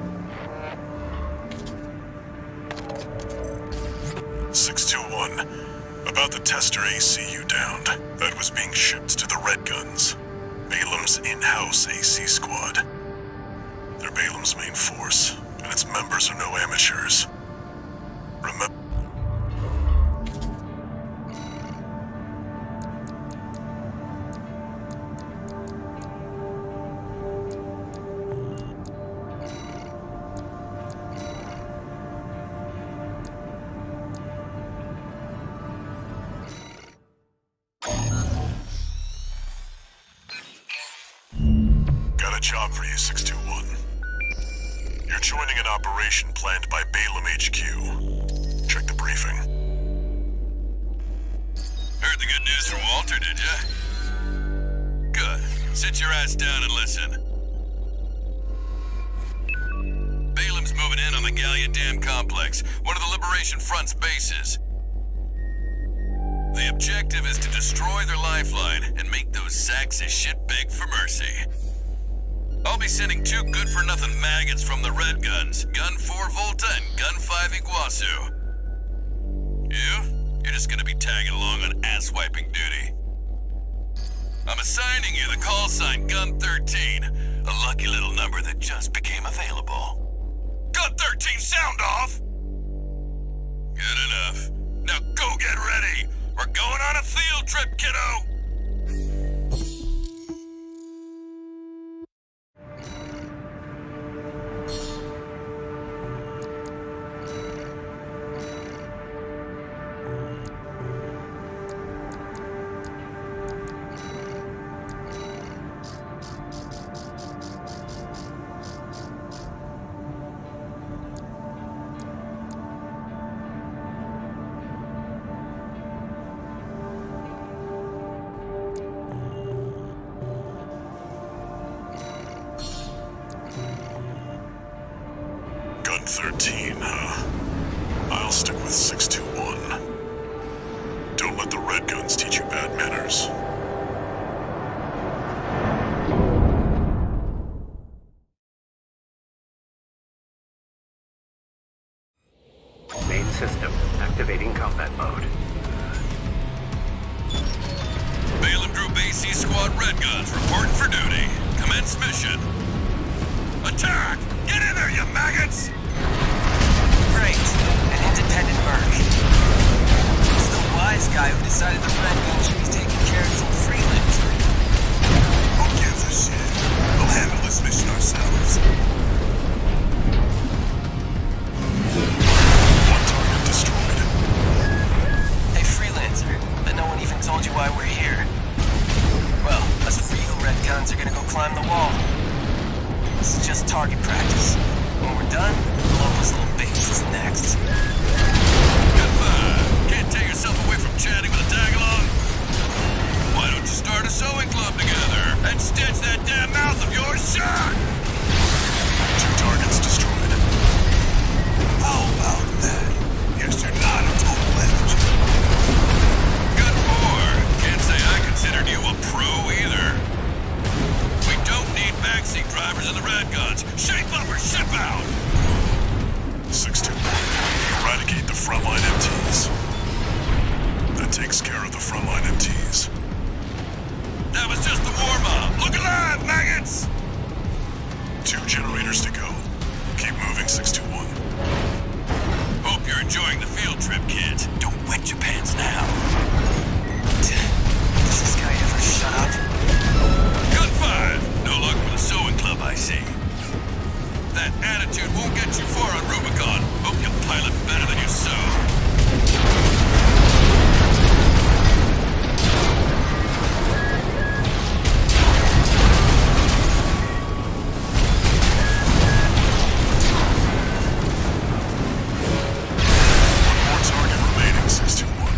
621. About the tester AC you downed. That was being shipped to the Red Guns. Balam's in-house AC squad. They're Balam's main force, and its members are no amateurs. Remember... Got a job for you, 621. You're joining an operation planned by Balam HQ. Check the briefing. Heard the good news from Walter, did ya? Good. Sit your ass down and listen. Balam's moving in on the Gallia Dam complex, one of the Liberation Front's bases. The objective is to destroy their lifeline and make those sacks of shit beg for mercy. I'll be sending 2 good-for-nothing maggots from the Red Guns, Gun 4 Volta and Gun 5 Iguazu. You're just gonna be tagging along on ass-wiping duty. I'm assigning you the call sign Gun 13, a lucky little number that just became available. Gun 13, sound off! Good enough. Now go get ready! We're going on a field trip, kiddo! 13, huh? I'll stick with 621. Don't let the red guns teach you bad manners. Main system activating combat mode. Balaam Group AC Squad Red Guns reporting for duty. Commence mission. Attack! Get in there, you maggots! Great. An independent merc. It's the wise guy who decided the Red Gun should be taking care of some freelancer. Who gives a shit? We'll handle this mission ourselves. One target destroyed. Hey, freelancer. But no one even told you why we're here. Well, us real Red Guns are gonna go climb the wall. This is just target practice. When we're done, Lobo's little base is next. Goodbye. Can't take yourself away from chatting with a tag-along? Why don't you start a sewing club together and stitch that damn mouth of yours shut? 2 targets destroyed. How about that? Guess you're not a total amateur. Good for. Can't say I considered you a pro either. We don't need backseat drivers in the Red Guns. Shape up or ship out! 621. Eradicate the frontline MTs. That takes care of the frontline MTs. That was just the warm-up. Look alive, maggots! 2 generators to go. Keep moving, 621. Hope you're enjoying the field trip, kids. Don't wet your pants now. Does this guy ever shut up? Gun 5! No luck with the sewing club, I see. That attitude won't get you far on Rubicon. Hope you pilot better than you sew. One more target remaining, 621.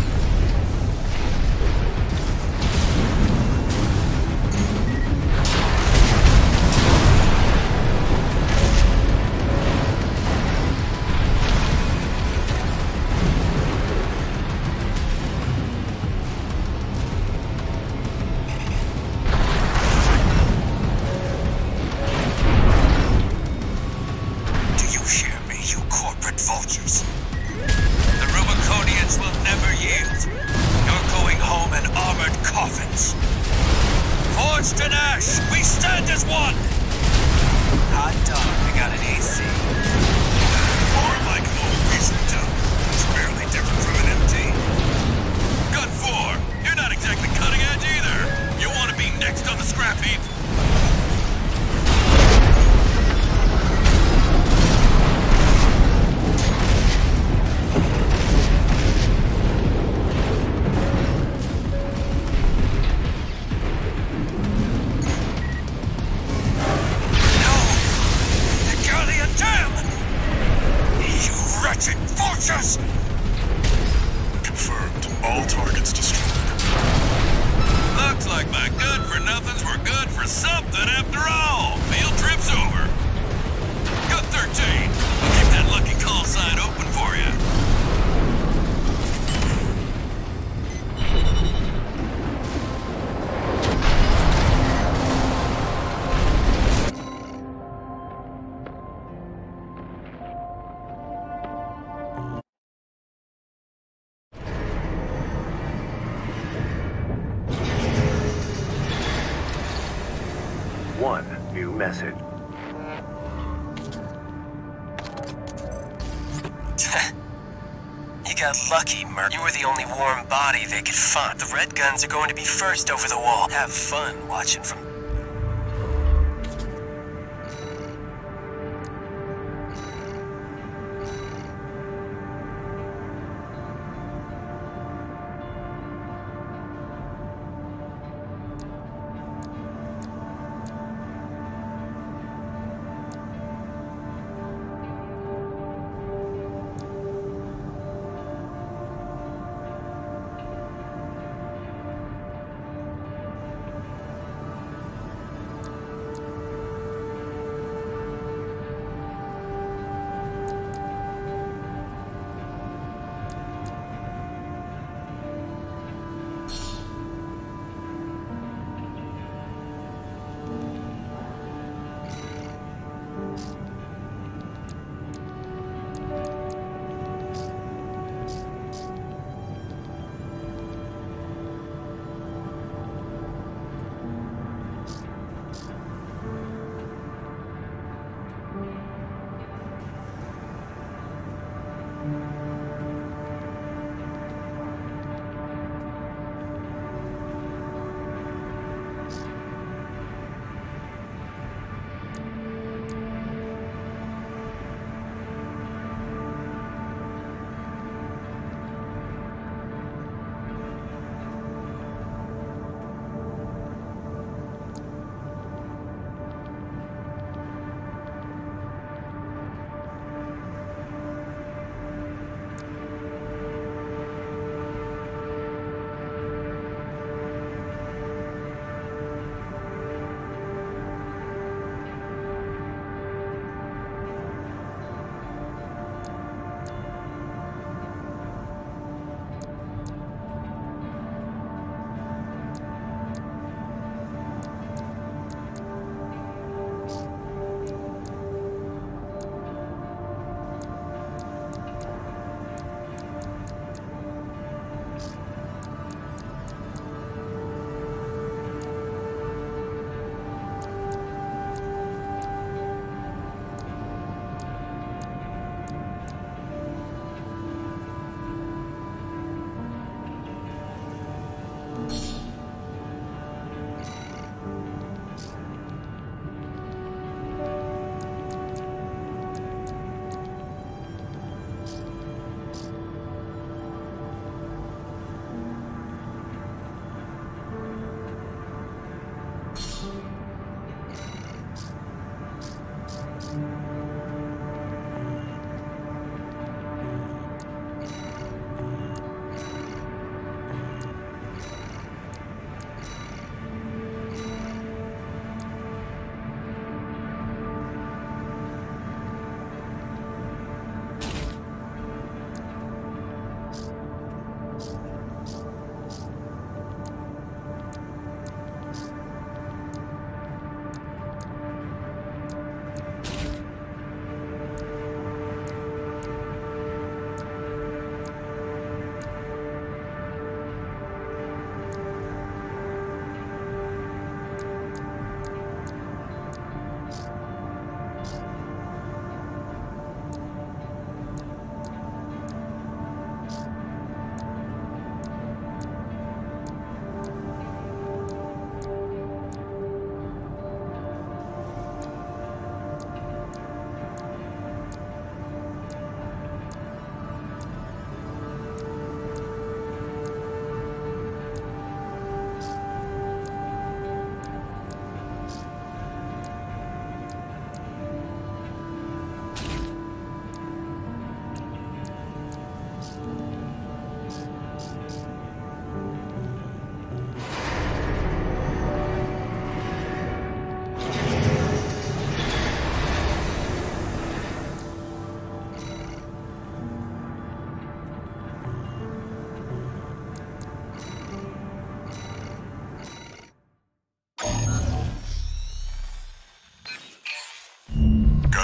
Do you hear me, you corporate vultures? The Rubiconians will never yield. You're going home in armored coffins. Forged in ash, we stand as one! Hot dog, I got an AC. More like an old piece of dough. It's barely different from an MT. Gun 4! You're not exactly cutting edge either. You want to be next on the scrap heap? No! Egalian damn! You wretched vultures! Confirmed. All targets destroyed. Looks like my good-for-nothings were good for something after all. Field trip's over. Gun 13. I'll keep that lucky call sign open for you. One new message. You got lucky, Merc. You were the only warm body they could find. The Red Guns are going to be first over the wall. Have fun watching from...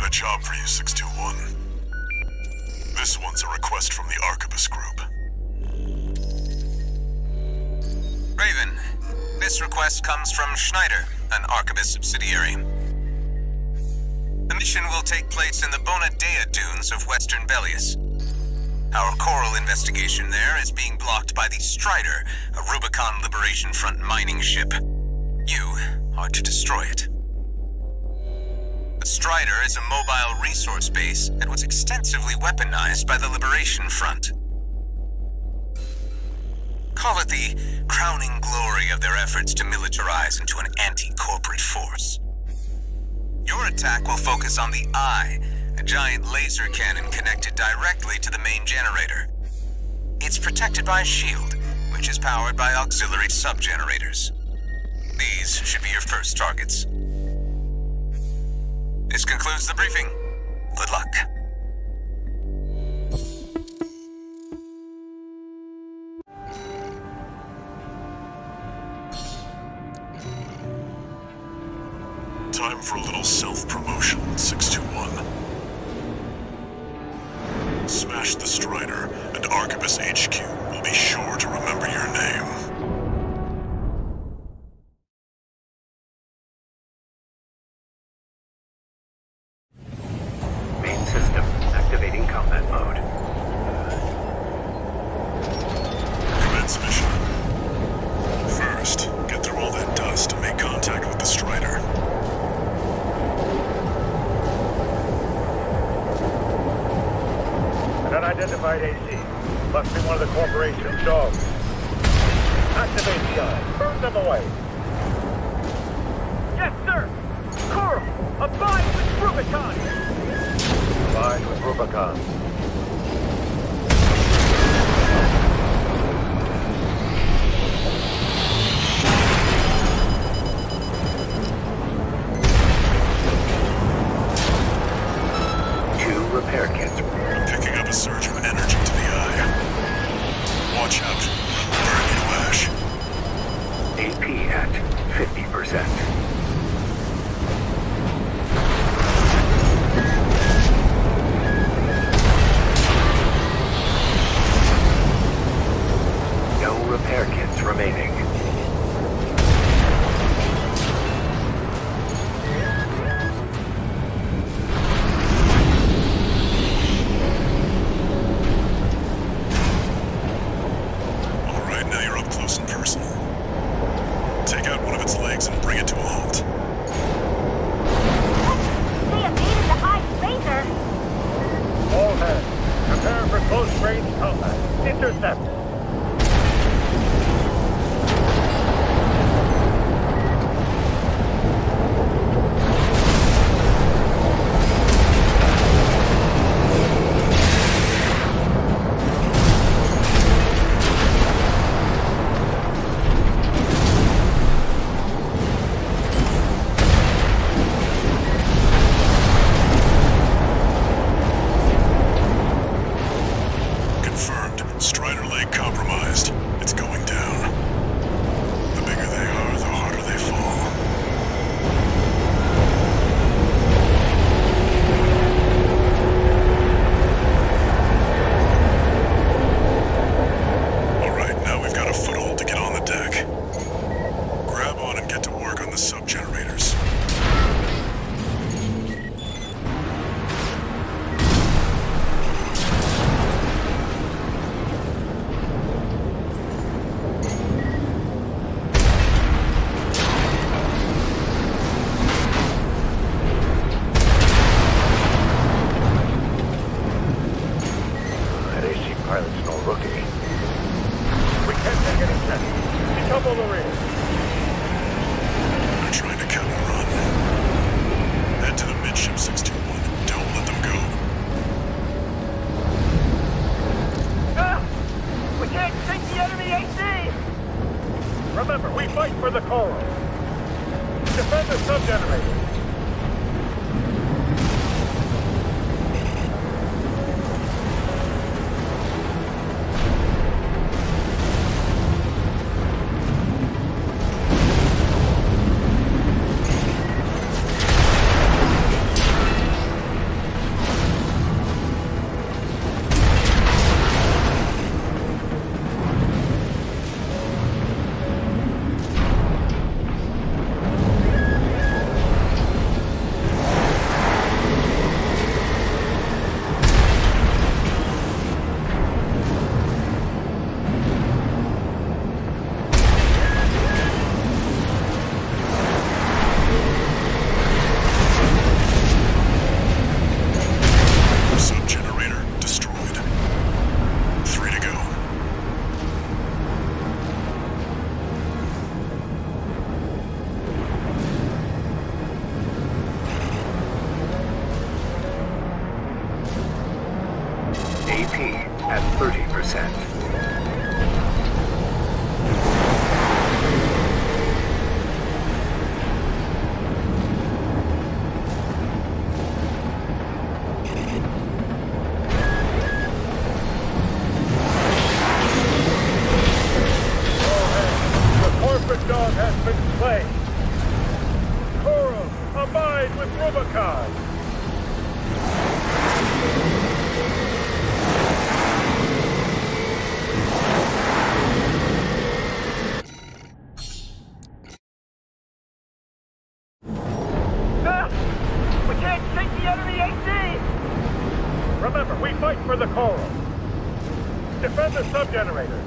a job for you, 621. This one's a request from the Arquebus Group. Raven, this request comes from Schneider, an Arquebus subsidiary. The mission will take place in the Bonadea dunes of western Belius. Our coral investigation there is being blocked by the Strider, a Rubicon Liberation Front mining ship. You are to destroy it. The Strider is a mobile resource base that was extensively weaponized by the Liberation Front. Call it the crowning glory of their efforts to militarize into an anti-corporate force. Your attack will focus on the Eye, a giant laser cannon connected directly to the main generator. It's protected by a shield, which is powered by auxiliary sub-generators. These should be your first targets. This concludes the briefing. Good luck. Time for a little self-promotion, 621. Smash the Strider, and Arquebus HQ will be sure to remember your name. Main system activating combat mode. Commence mission. First, get through all that dust and make contact with the Strider. An unidentified AC. Must be one of the corporation's dogs. Activate the eye. Burn them away. Yes, sir! Coral! Abide with Rubicon! Abide with Rubicon. Repair kits. I'm picking up a surge of energy to the eye. Watch out. Burn you to ash. AP at 50%. No repair kits remaining. Remember, we fight for the coral. Defend the sub-generator. dog has been slain. Coral, abide with Rubicon. We can't take the enemy AC! Remember, we fight for the Coral. Defend the sub-generators.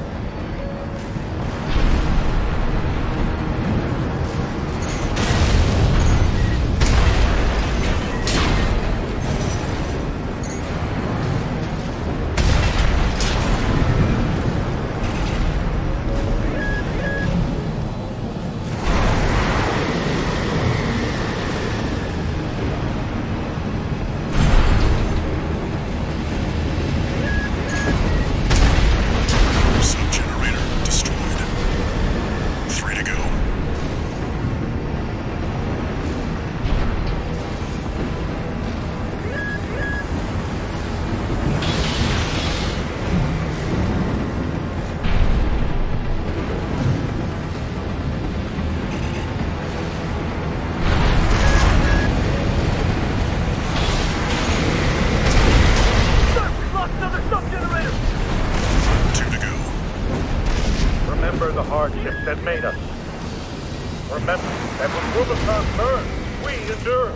That made us. Remember that when Rubicon burned, we endured.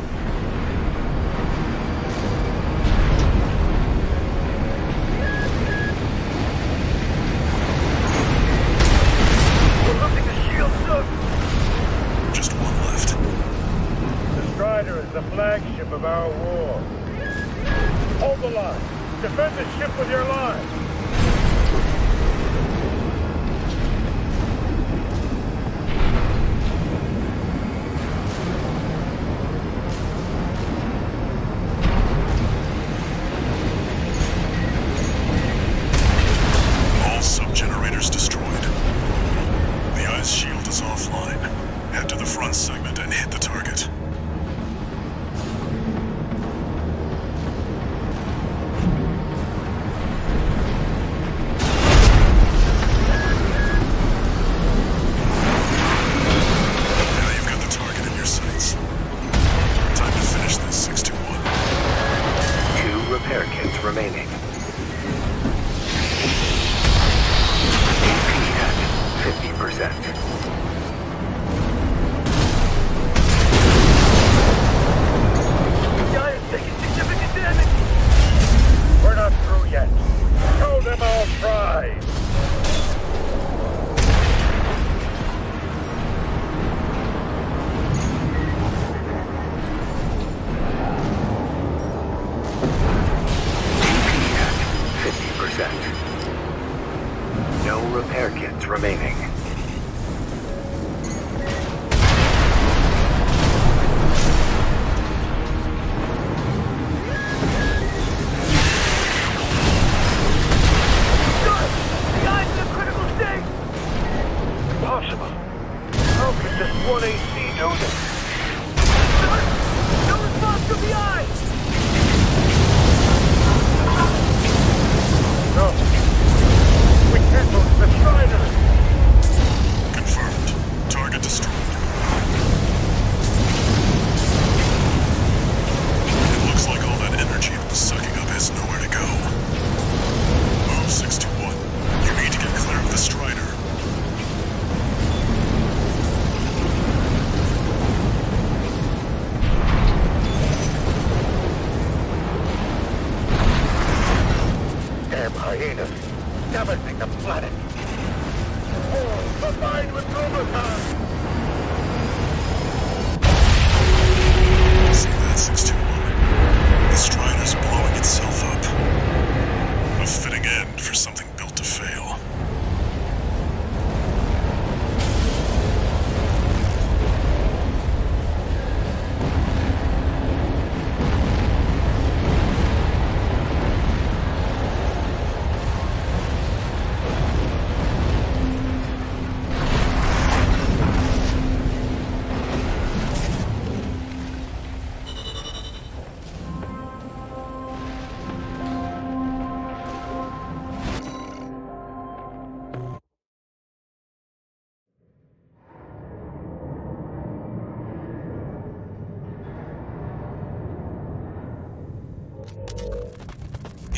We're losing the shield, sir. Just one left. The Strider is the flagship of our war. Hold the line. Defend the ship with your lives. Remaining. AP at 50%. Giant's taking significant damage! We're not through yet. Show them our pride! No repair kits remaining. Impossible. How could just one AC do this? No response from the eye! No. We can't lose the Strider! Confirmed. Target destroyed. It looks like all that energy it was sucking up has nowhere to go. Move 621. You need to get clear of the Strider.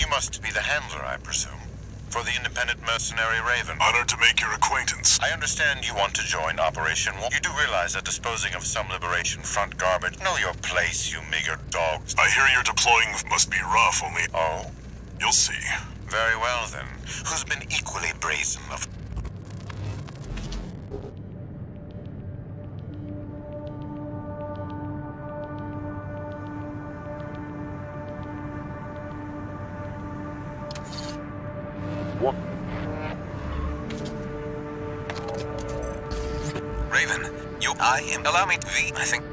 You must be the handler, I presume, for the independent mercenary Raven. Honored to make your acquaintance. I understand you want to join Operation War. You do realize that disposing of some Liberation Front garbage... Know your place, you meager dogs. I hear your deploying must be rough, only... Oh? You'll see. Very well, then. Who's been equally brazen of... Raven, allow me to I think.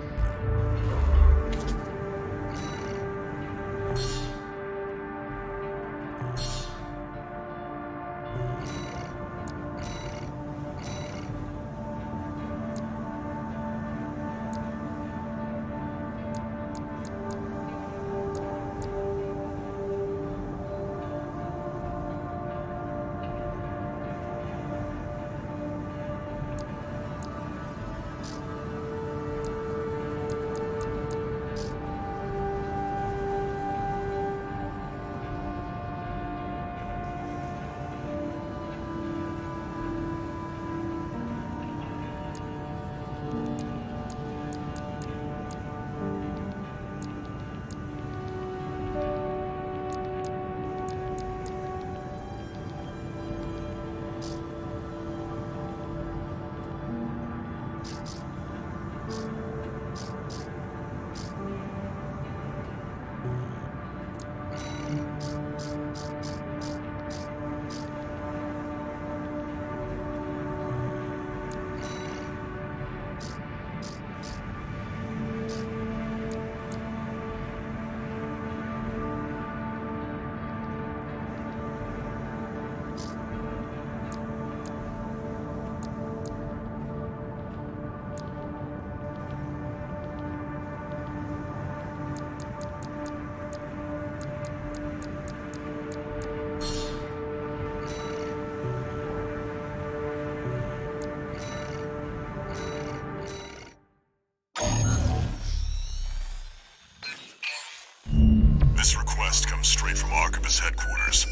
This request comes straight from Arquebus headquarters.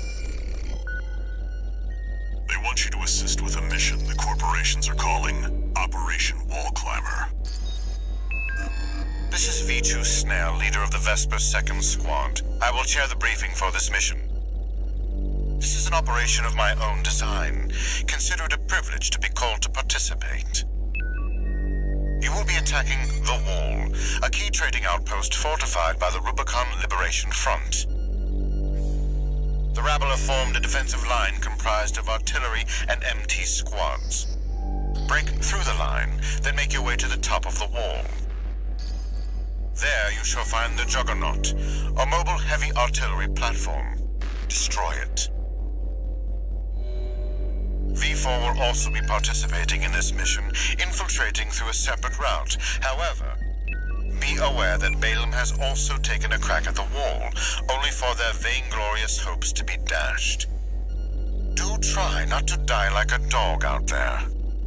They want you to assist with a mission the corporations are calling Operation Wall Climber. This is V2 Snell, leader of the Vesper 2nd Squad. I will chair the briefing for this mission. This is an operation of my own design. Consider it a privilege to be called to participate. You will be attacking The Wall, a key trading outpost fortified by the Rubicon Liberation Front. The rabble have formed a defensive line comprised of artillery and MT squads. Break through the line, then make your way to the top of the wall. There you shall find the Juggernaut, a mobile heavy artillery platform. Destroy it. V4 will also be participating in this mission, infiltrating through a separate route. However, be aware that Balaam has also taken a crack at the wall, only for their vainglorious hopes to be dashed. Do try not to die like a dog out there.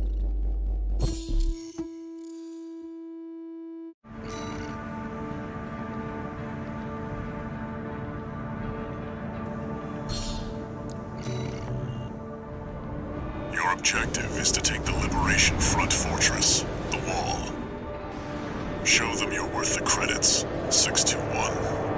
Your objective is to take the Liberation Front fortress, the Wall. Show them you're worth the credits. 621.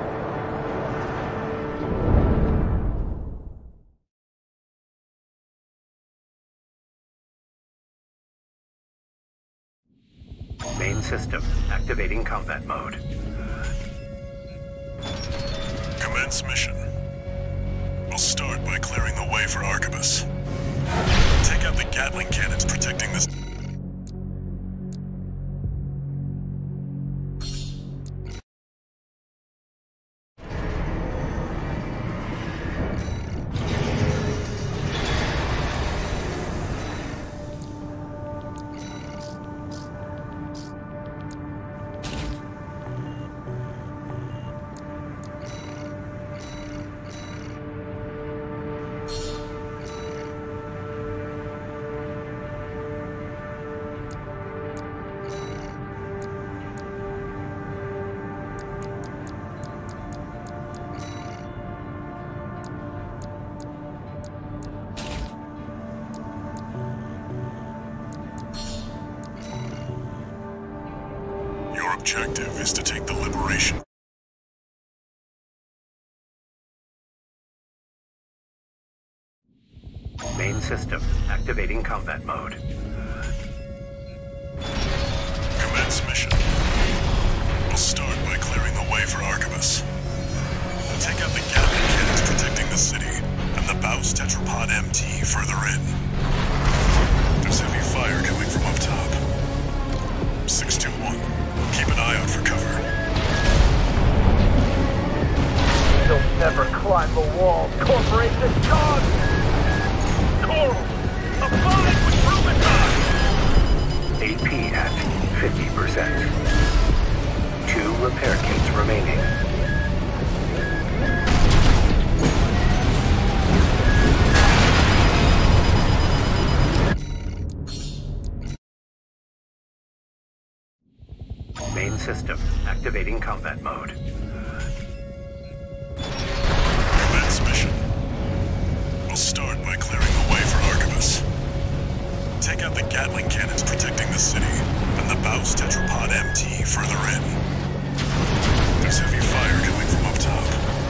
Main system activating combat mode. Commence mission. We'll start by clearing the way for Arquebus. Take out the Gatling cannons protecting this. Your objective is to take the liberation. Main system activating combat mode. Commence mission. We'll start by clearing the way for Archibus. Take out the Gatling cannons protecting the city, and the Baus Tetrapod MT further in. There's heavy fire coming from up top. 621, keep an eye out for cover. You'll never climb the walls, Corporation Dog! Coral, abide with Rubicon! AP at 50%. 2 repair kits remaining. Main system activating combat mode. Commence mission. We'll start by clearing the way for Archibus. Take out the Gatling cannons protecting the city, and the Baus Tetrapod MT further in. There's heavy fire coming from up top.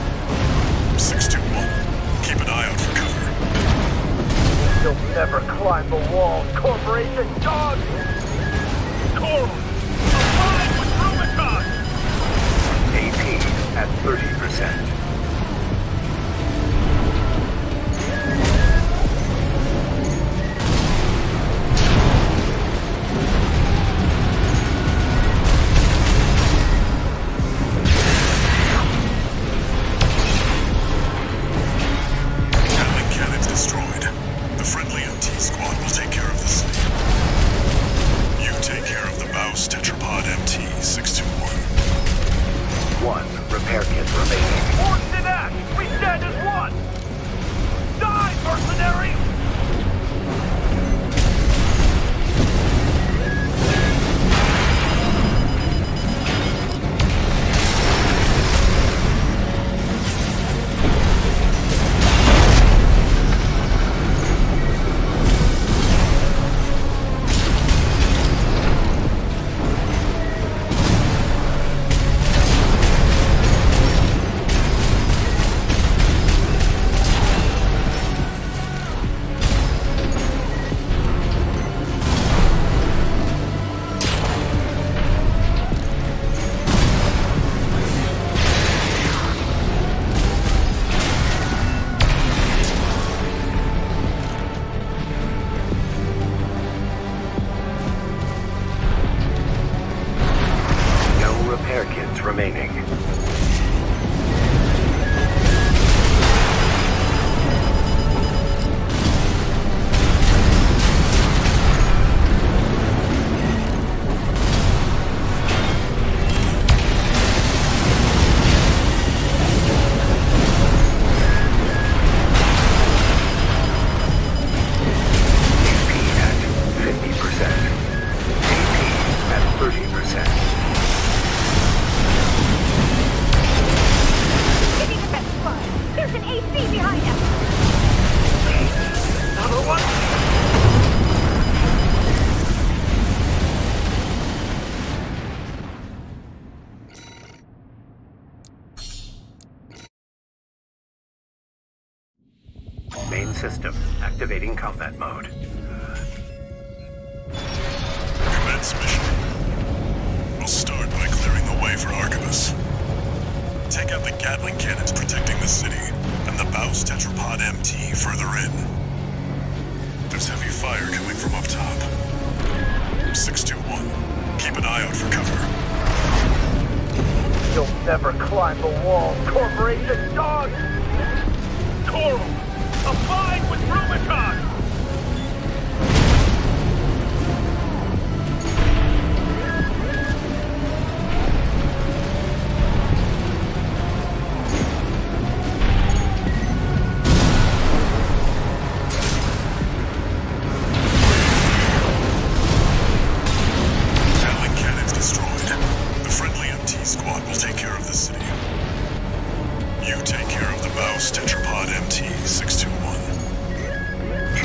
621, keep an eye out for cover. You'll never climb the walls, Corporation Dog! Coral, abide with Rubicon! AP at 30%. Remaining. Main system activating combat mode. Commence mission. We'll start by clearing the way for Archibus. Take out the Gatling cannons protecting the city, and the Baus Tetrapod MT further in. There's heavy fire coming from up top. 621, keep an eye out for cover. You'll never climb the walls, Corporation Dog! Coral, abide with Rubicon! Gatling cannons destroyed. The friendly MT squad will take care of the city. You take care of the Baus Tetrapod MT 621. 2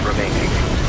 remaining.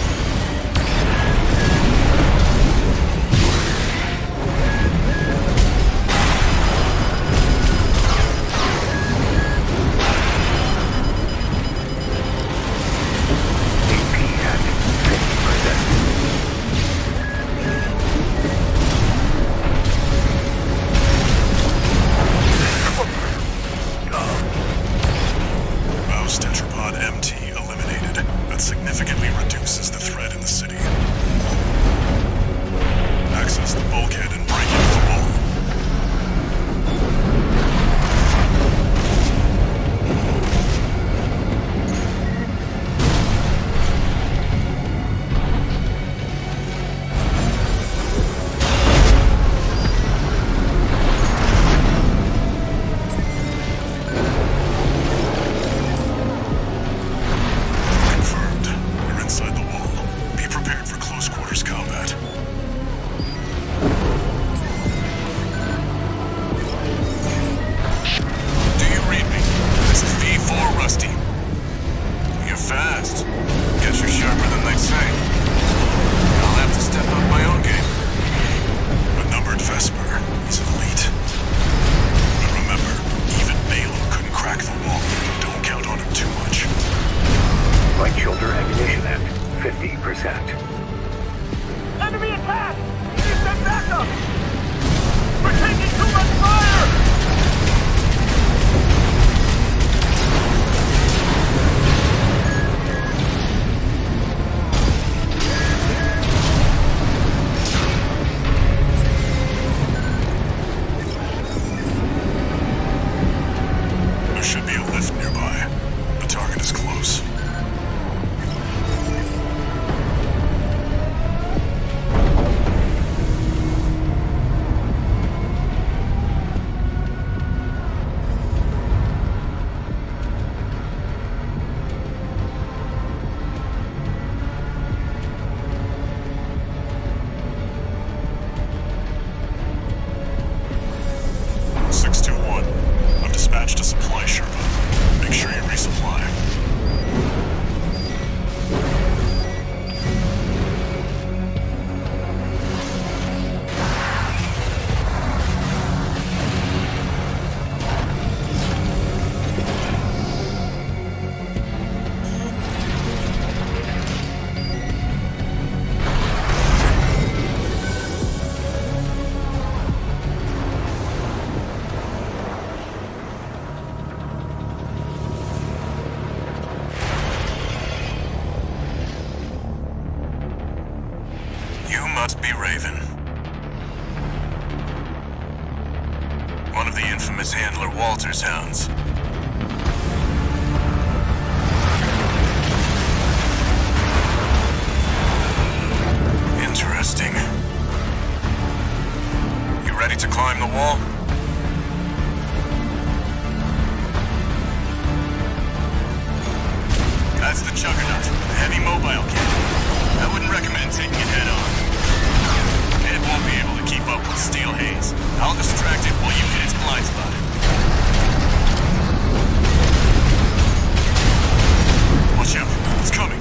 Enemy attack! Need to send backup! We're taking too much fire! There should be a lift nearby. The target is close. Must be Raven. One of the infamous handler Walter's hounds. Interesting. You ready to climb the wall? That's the Juggernaut, the heavy mobile kit. I wouldn't recommend taking it head on. It won't be able to keep up with Steel Haze. I'll distract it while you hit its blind spot. Watch out, it's coming.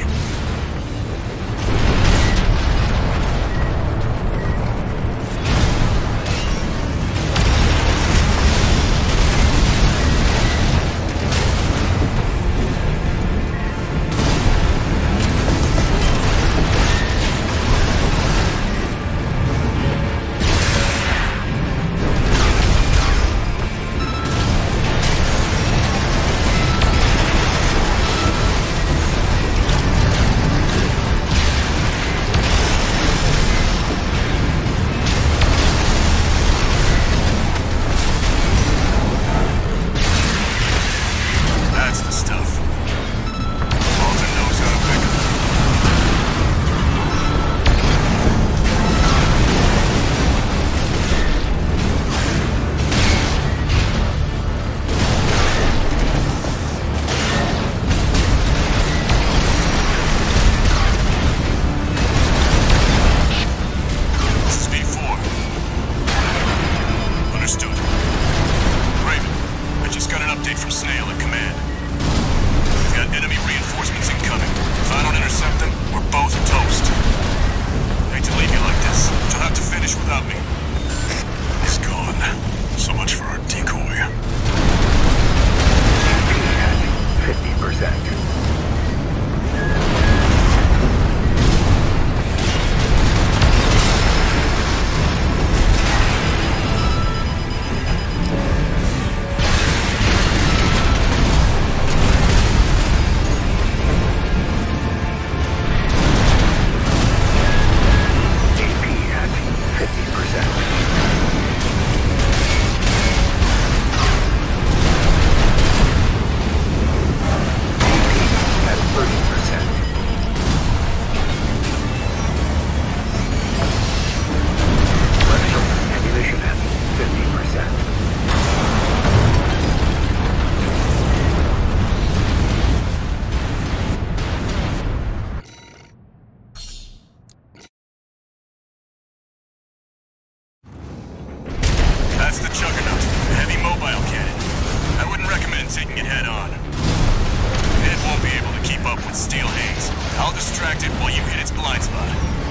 I'll distract it while you hit its blind spot.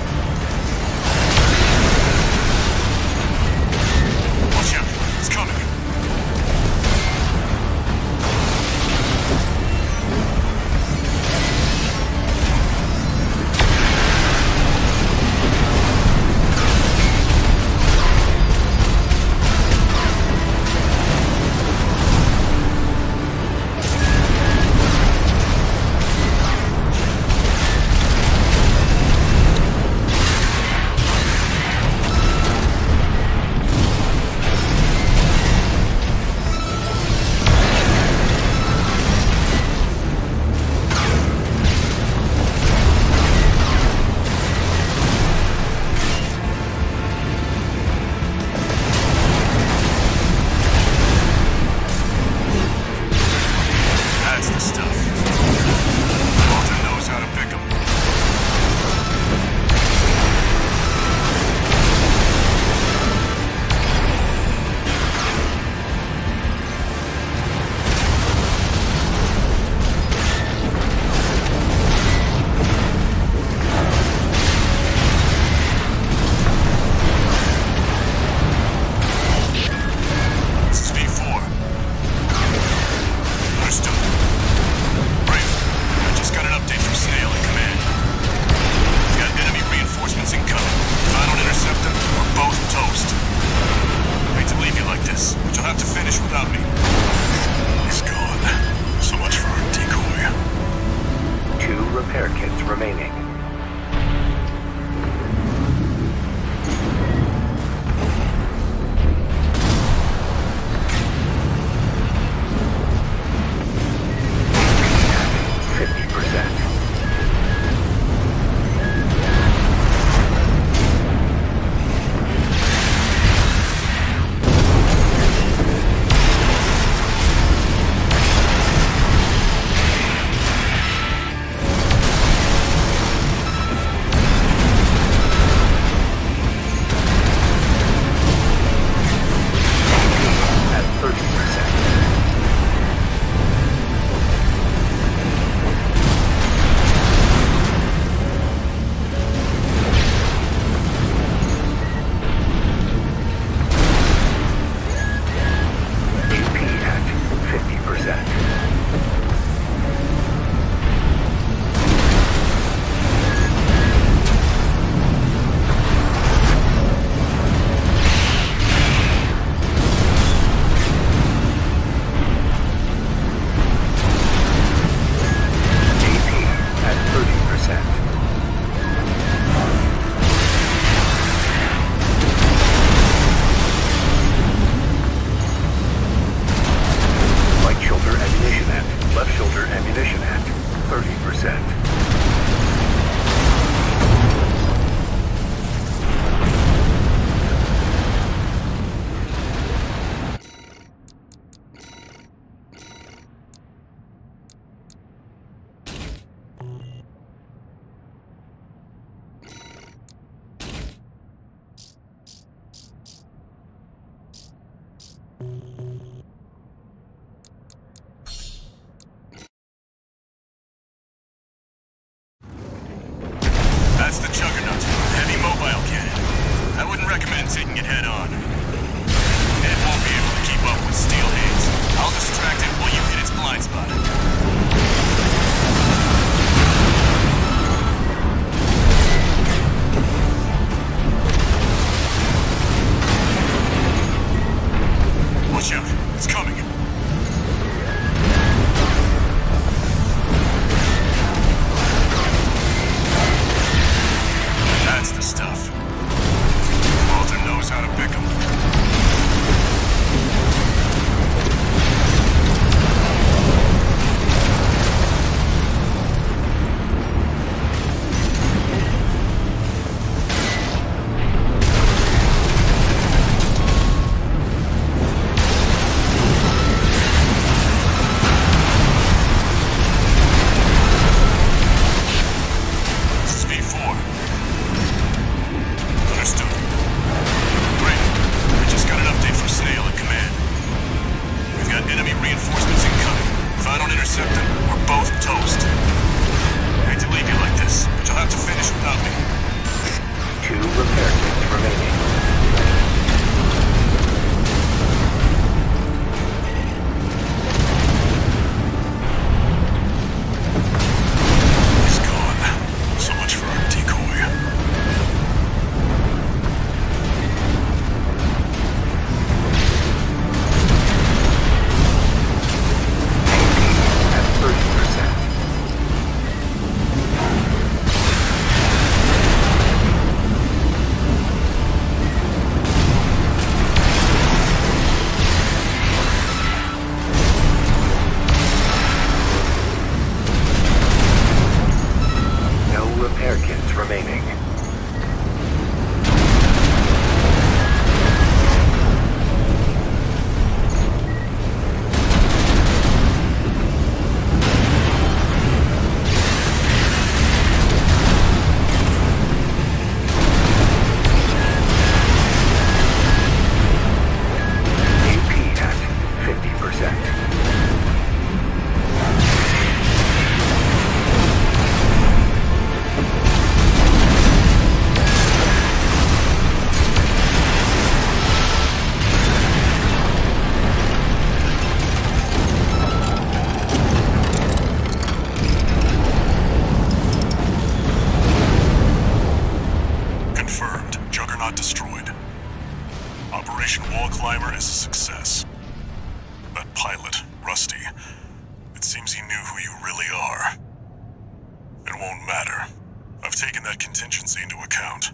Watch out, it's coming. Taking it head on. It won't be able to keep up with steel hands. I'll distract it while you hit its blind spot. Watch out, it's coming. That's the stuff. Knows how to pick them. repair kits remaining. AP at 50%. Confirmed. Juggernaut destroyed. Operation Wall Climber is a success. That pilot, Rusty, it seems he knew who you really are. It won't matter. I've taken that contingency into account.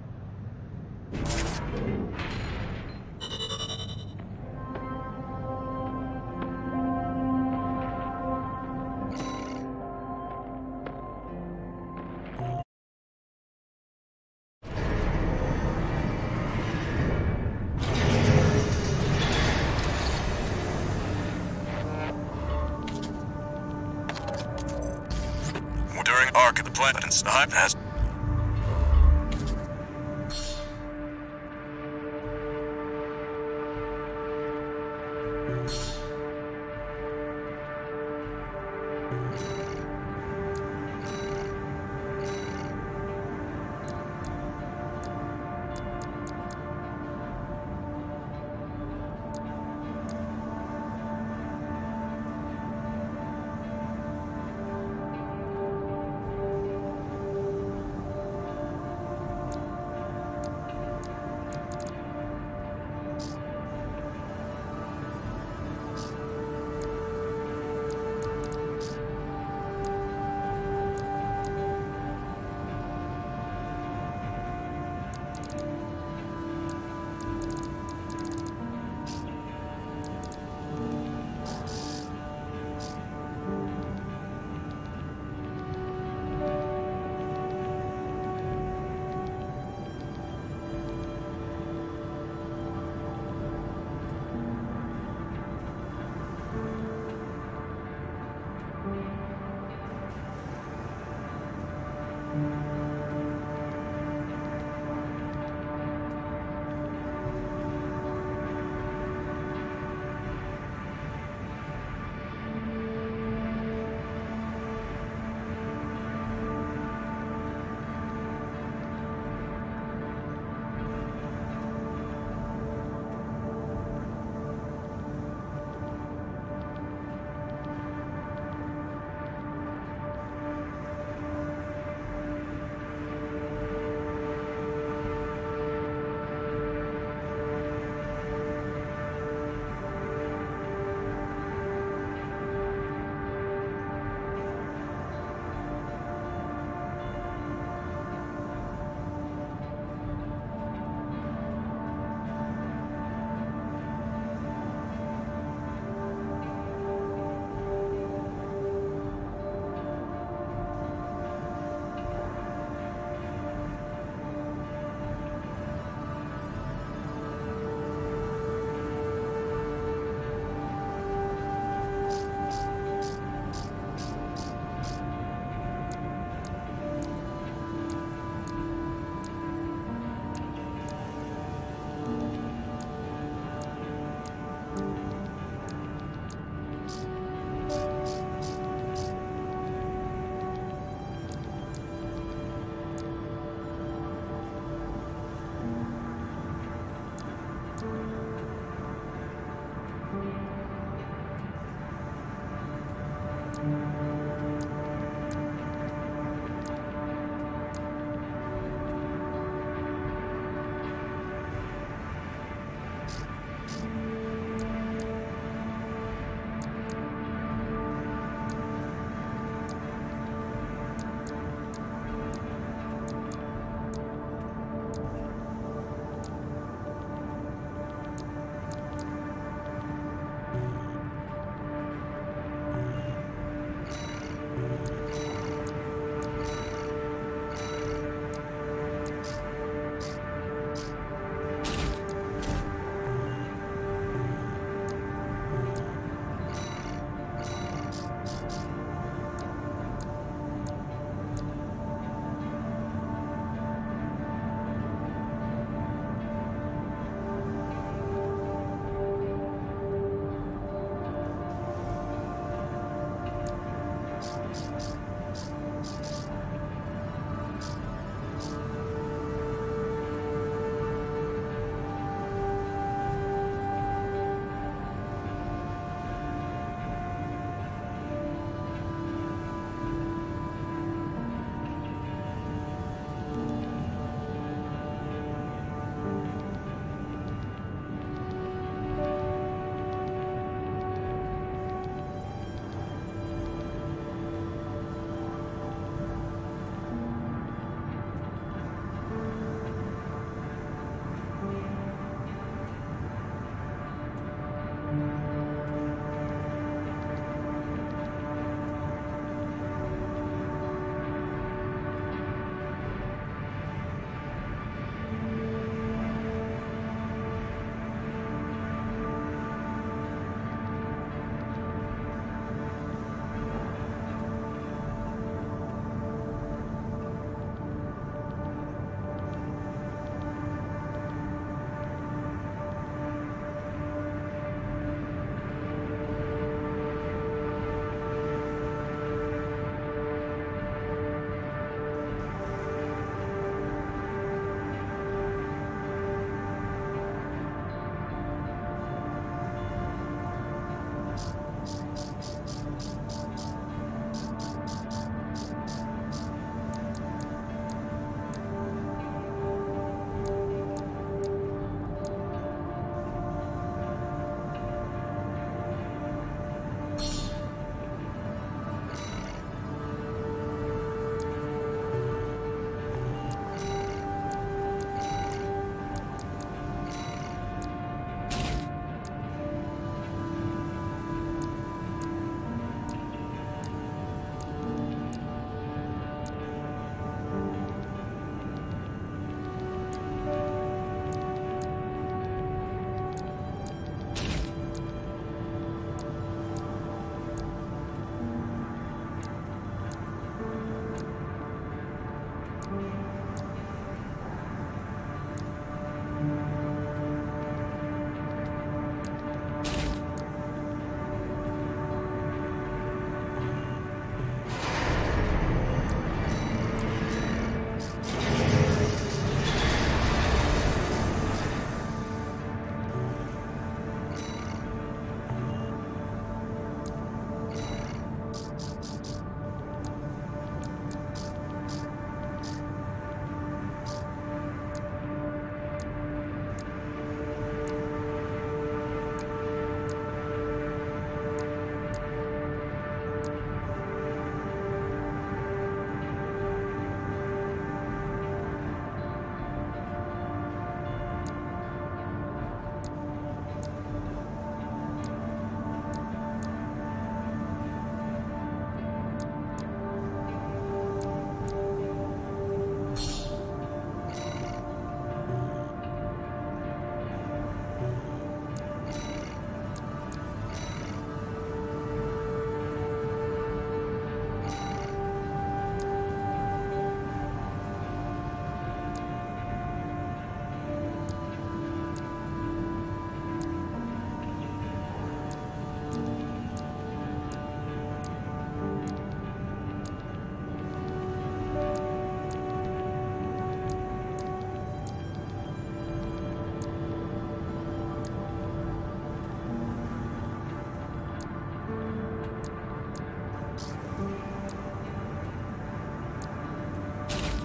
During arc of the planet and Snipe has...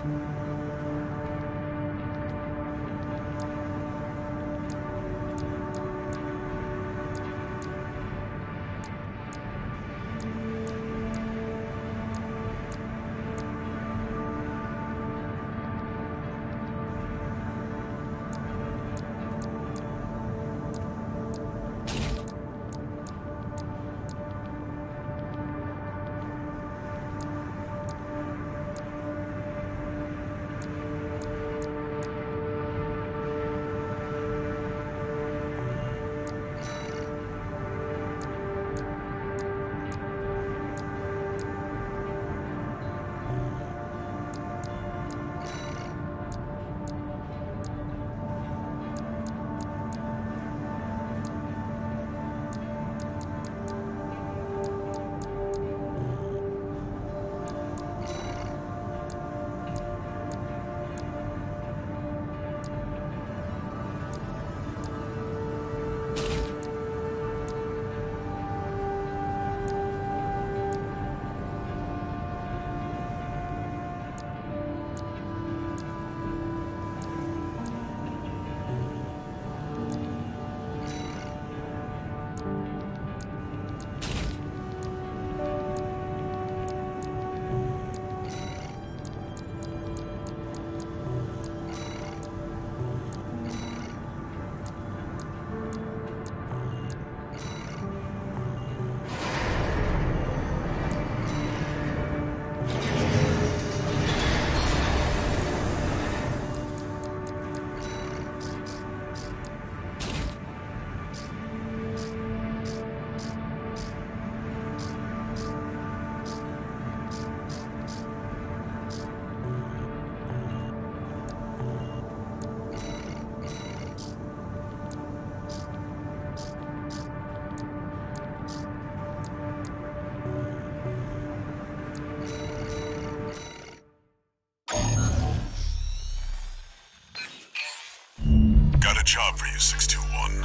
Got a job for you, 621.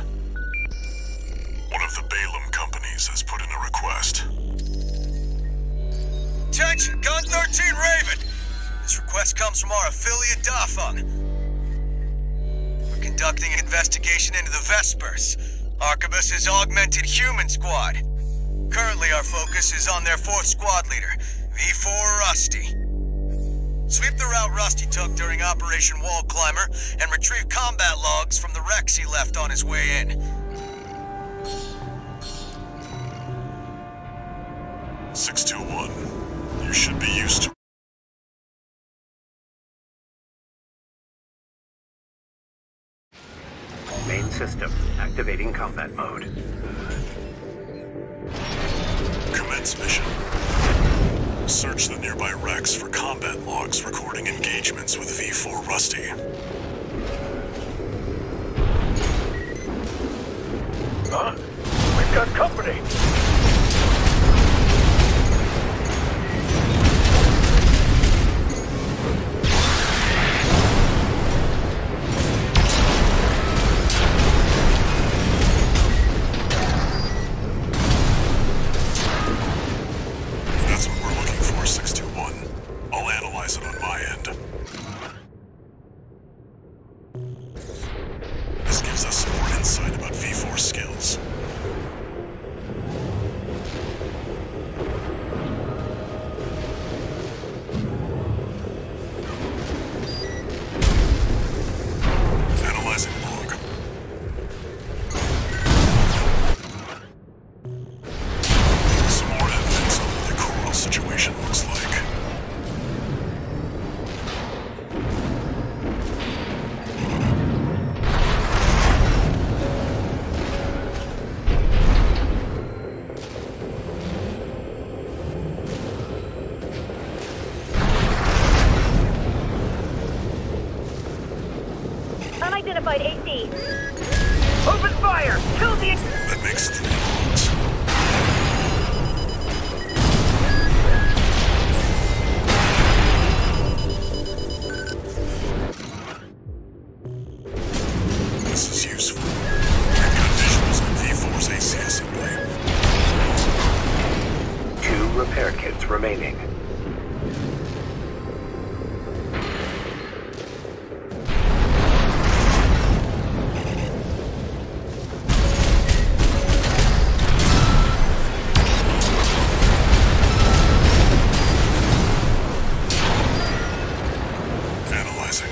One of the Balaam companies has put in a request. Attention, Gun 13 Raven! This request comes from our affiliate Dafeng. We're conducting an investigation into the Vespers, Arquebus's augmented human squad. Currently our focus is on their 4th squad leader, V4 Rusty. Sweep the route Rusty took during Operation Wall Climber and retrieve combat logs from the wrecks he left on his way in. You should be used to... Main system activating combat mode. Commence mission. Search the nearby wrecks for combat logs recording engagements with V4 Rusty. Huh? We've got company! That's what we're looking for, 621. I'll analyze it on my end. This gives us some more insight about V4 skills. Analyzing log. Some more evidence on what the coral situation looks like. Unidentified AC. Open fire! Kill the... That makes 3 logs. This is useful. We've got visuals on V4's AC assembly. 2 repair kits remaining. Initializing.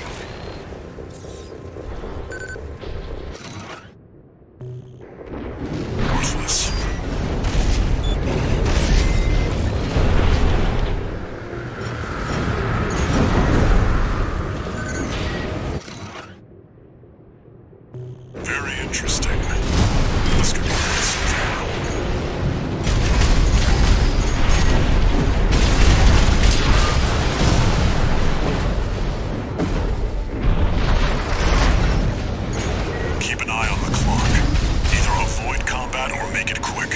Worthless. Very interesting. This could be nice. Keep an eye on the clock. Either avoid combat or make it quick.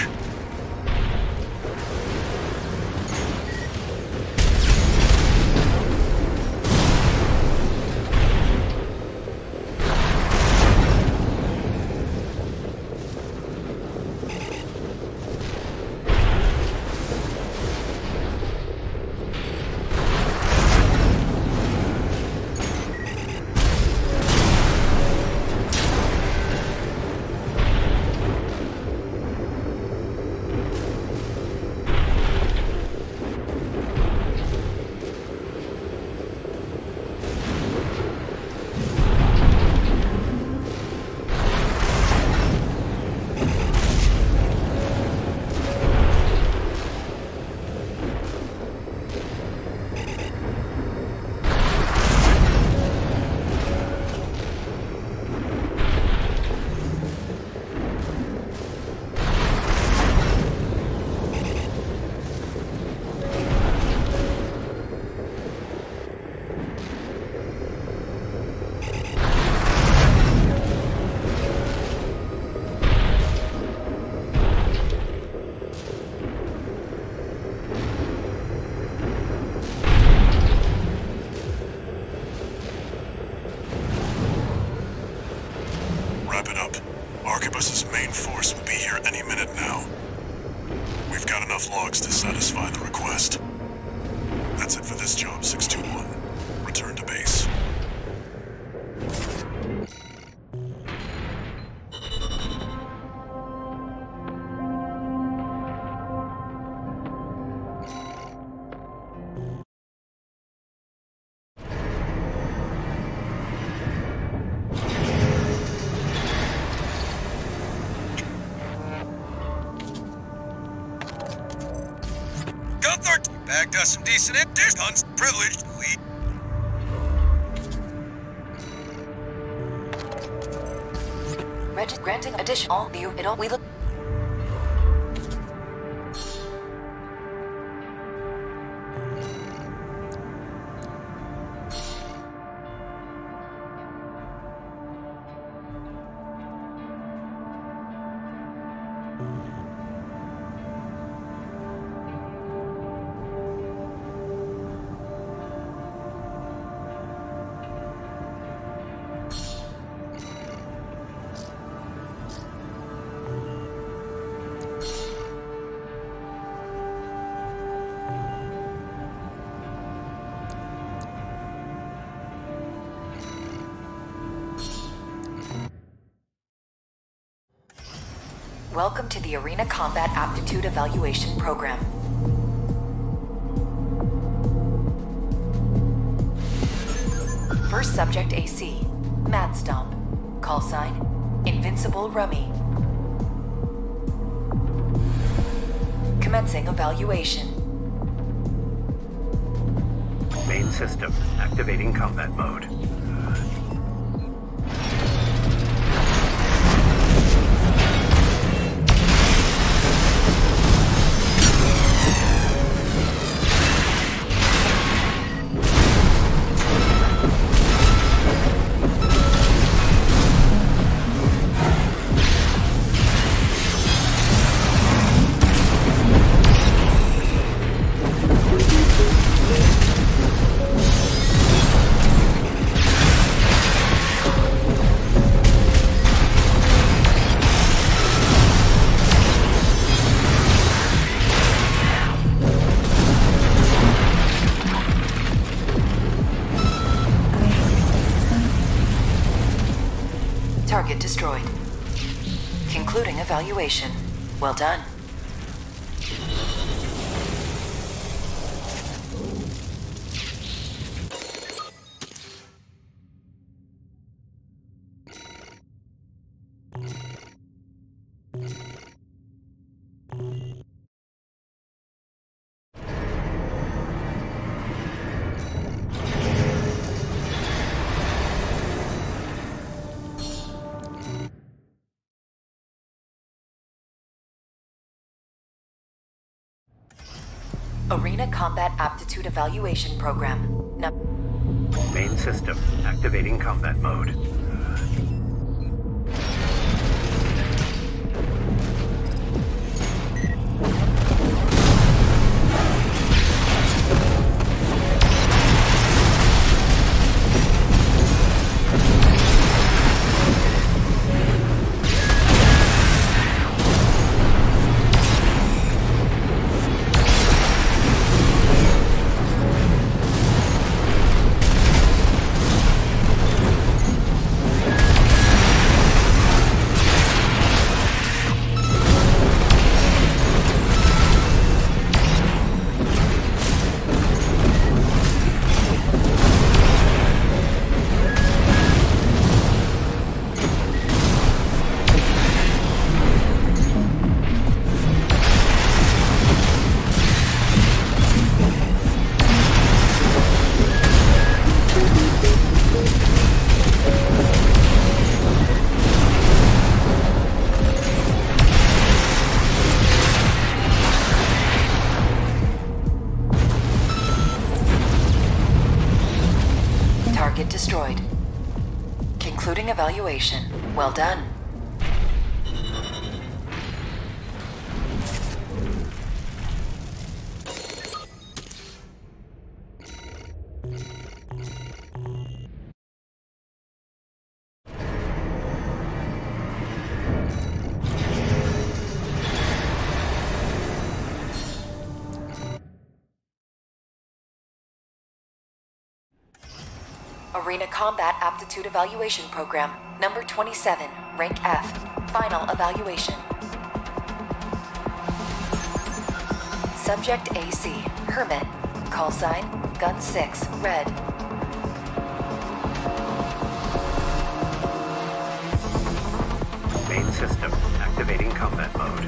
Wrap it up. Arquebus's main force will be here any minute now. We've got enough logs to satisfy the request. That's it for this job, 621. Return to base. Bagged us some decent guns, privileged lead. Granting additional view, we look. Welcome to the Arena Combat Aptitude Evaluation Program. First subject AC, Mad Stomp. Call sign, Invincible Rummy. Commencing evaluation. Main system, activating combat mode. Target destroyed. Concluding evaluation. Well done. Arena Combat Aptitude Evaluation Program. Main system activating combat mode. Target destroyed. Concluding evaluation. Well done. Arena Combat Aptitude Evaluation Program, number 27, rank F. Final evaluation. Subject AC, Hermit. Call sign, Gun 6, red. Main system activating combat mode.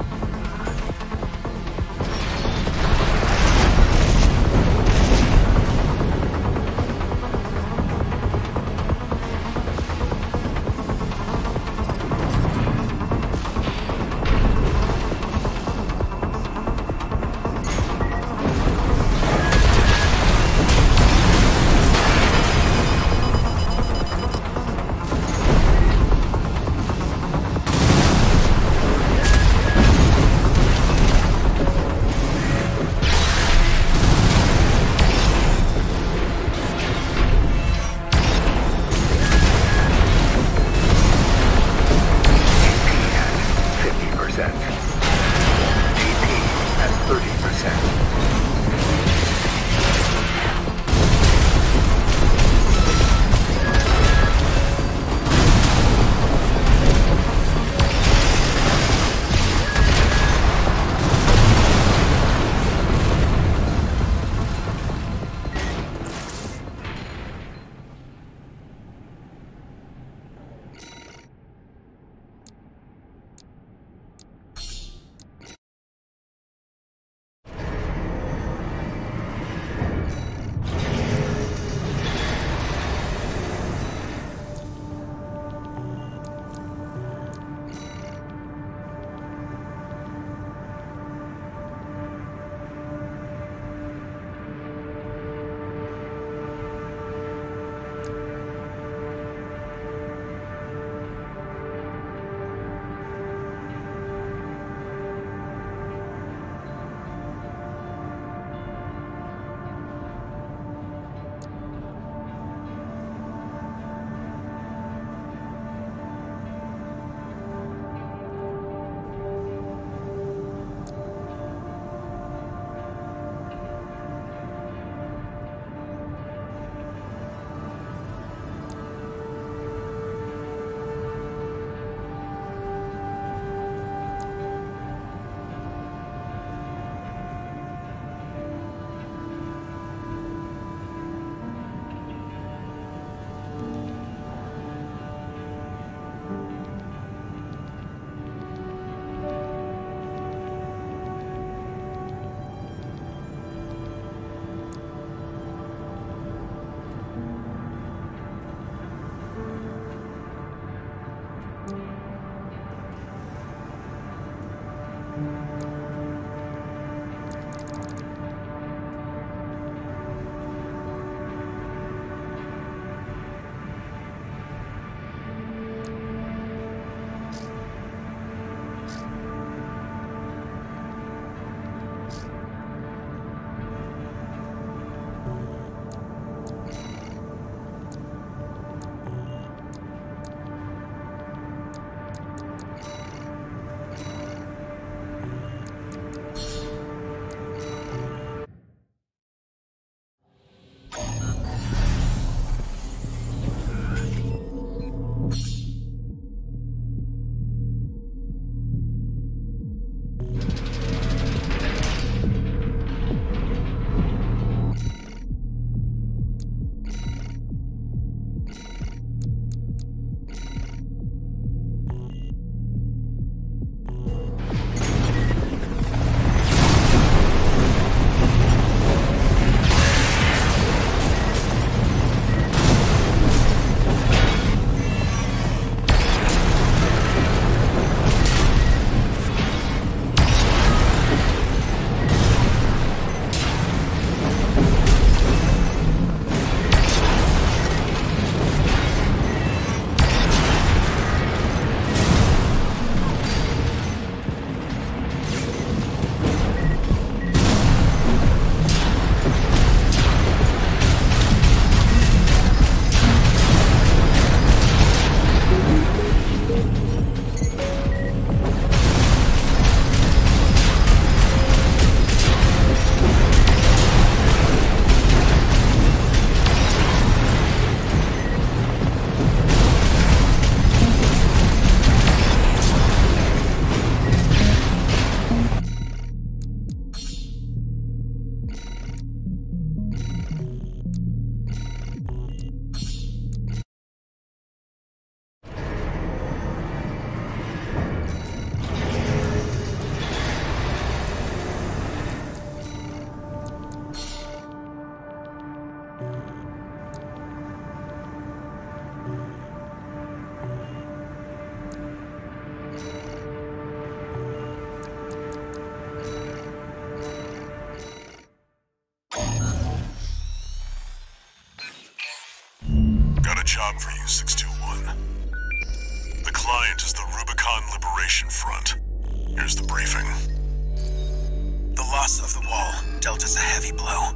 job for you, 621. The client is the Rubicon Liberation Front. Here's the briefing. The loss of the wall dealt us a heavy blow.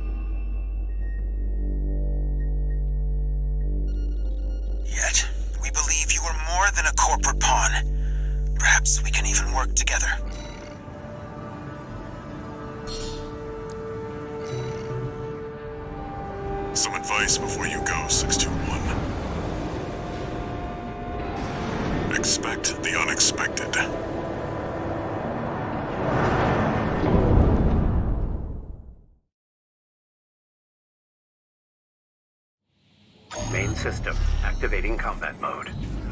Yet, we believe you are more than a corporate pawn. Perhaps we can even work together. Some advice before you go, 621. Expect the unexpected. Main system activating combat mode.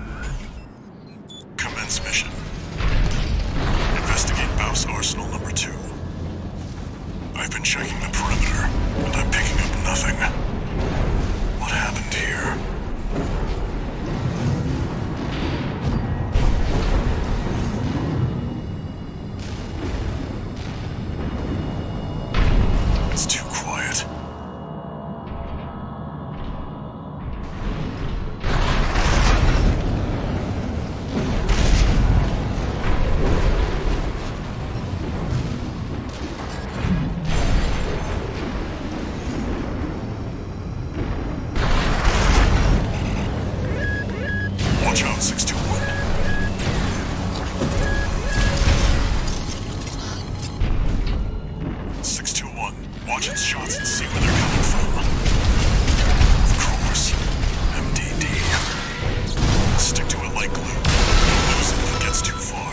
Commence mission. Investigate Baus Arsenal number 2. I've been checking the perimeter, and I'm picking up nothing. What happened here? It's too quiet. Watch out, 621. Watch its shots and see where they're coming from. Of course. MDD. Stick to it like glue. You'll lose it if it gets too far.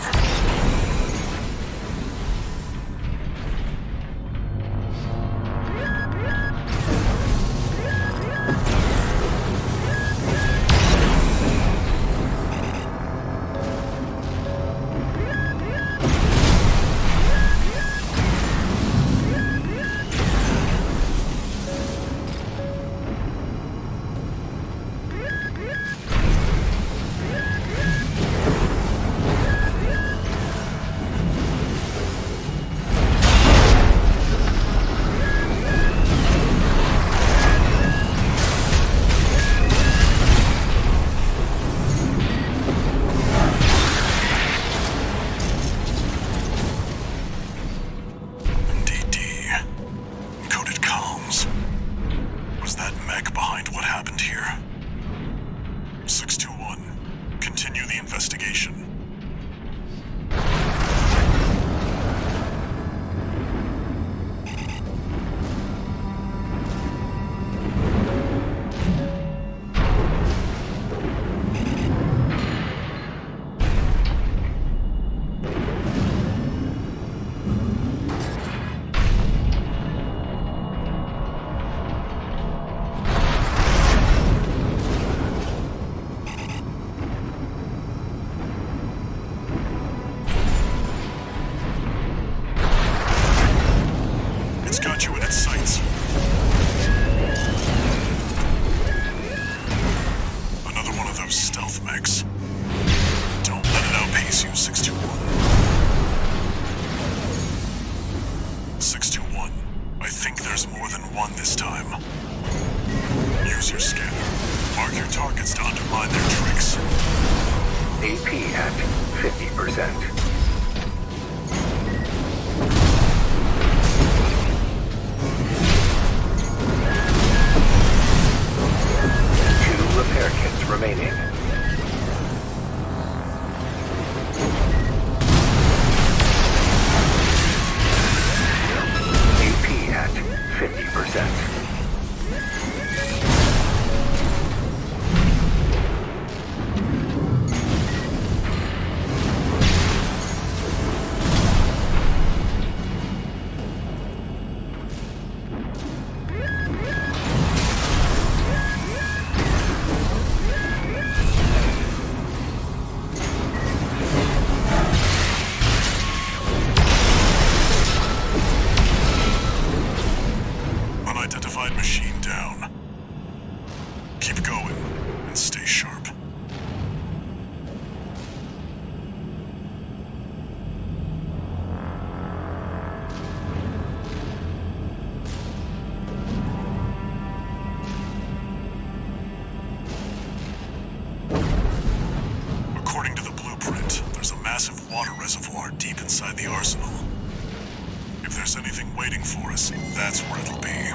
are deep inside the arsenal. If there's anything waiting for us, that's where it'll be.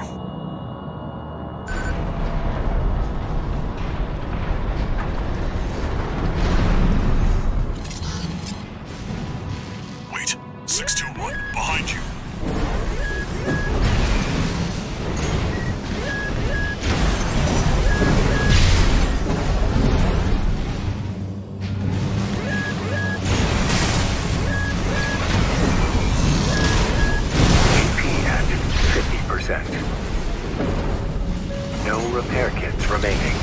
Wait, 621, behind you. No repair kits remaining.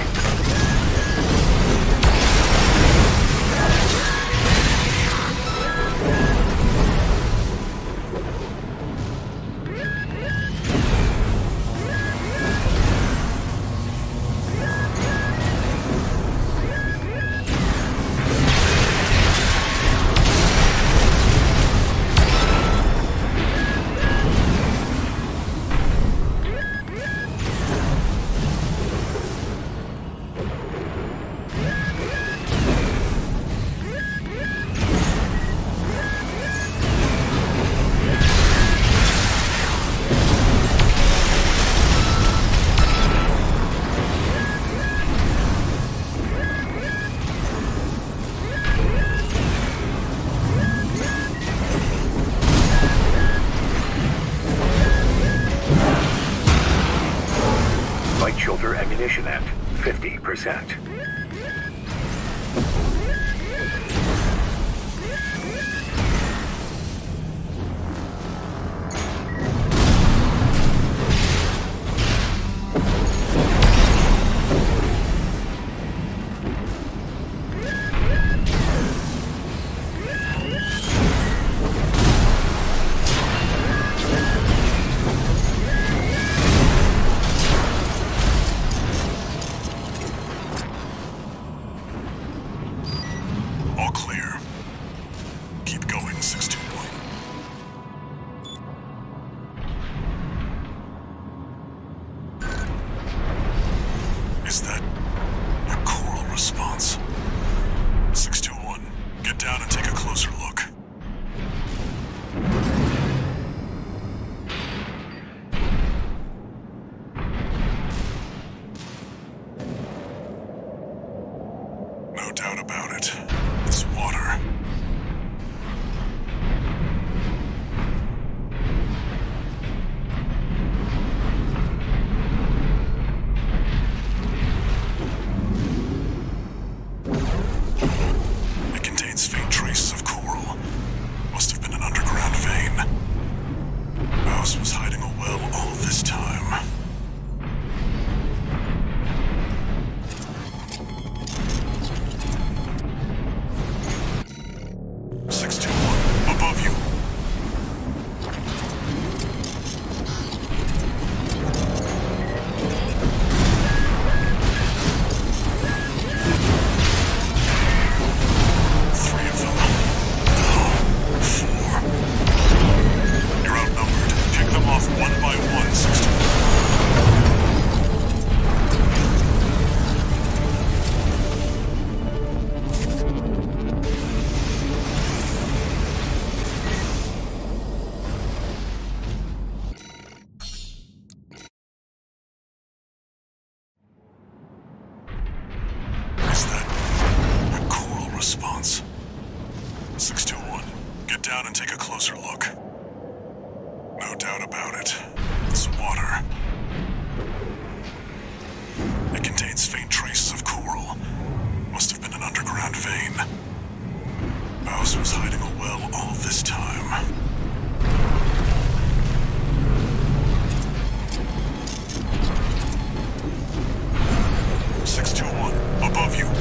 Shoulder ammunition at 50%. Is that a coral response? 621, get down and take a closer look. No doubt about it. It's water. Was hiding a well all this time. 621, above you. Three of them. No, four. You're outnumbered. Pick them off one by one, 621. Is that a coral response? 621, get down and take a closer look. No doubt about it. It's water. It contains faint traces of coral. Must have been an underground vein. Mouse was hiding a well all this time. Above you.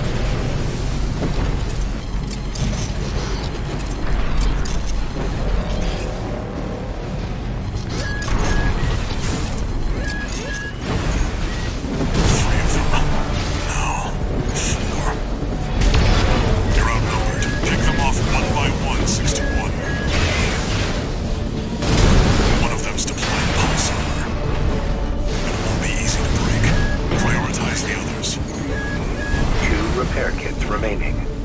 Repair kits remaining.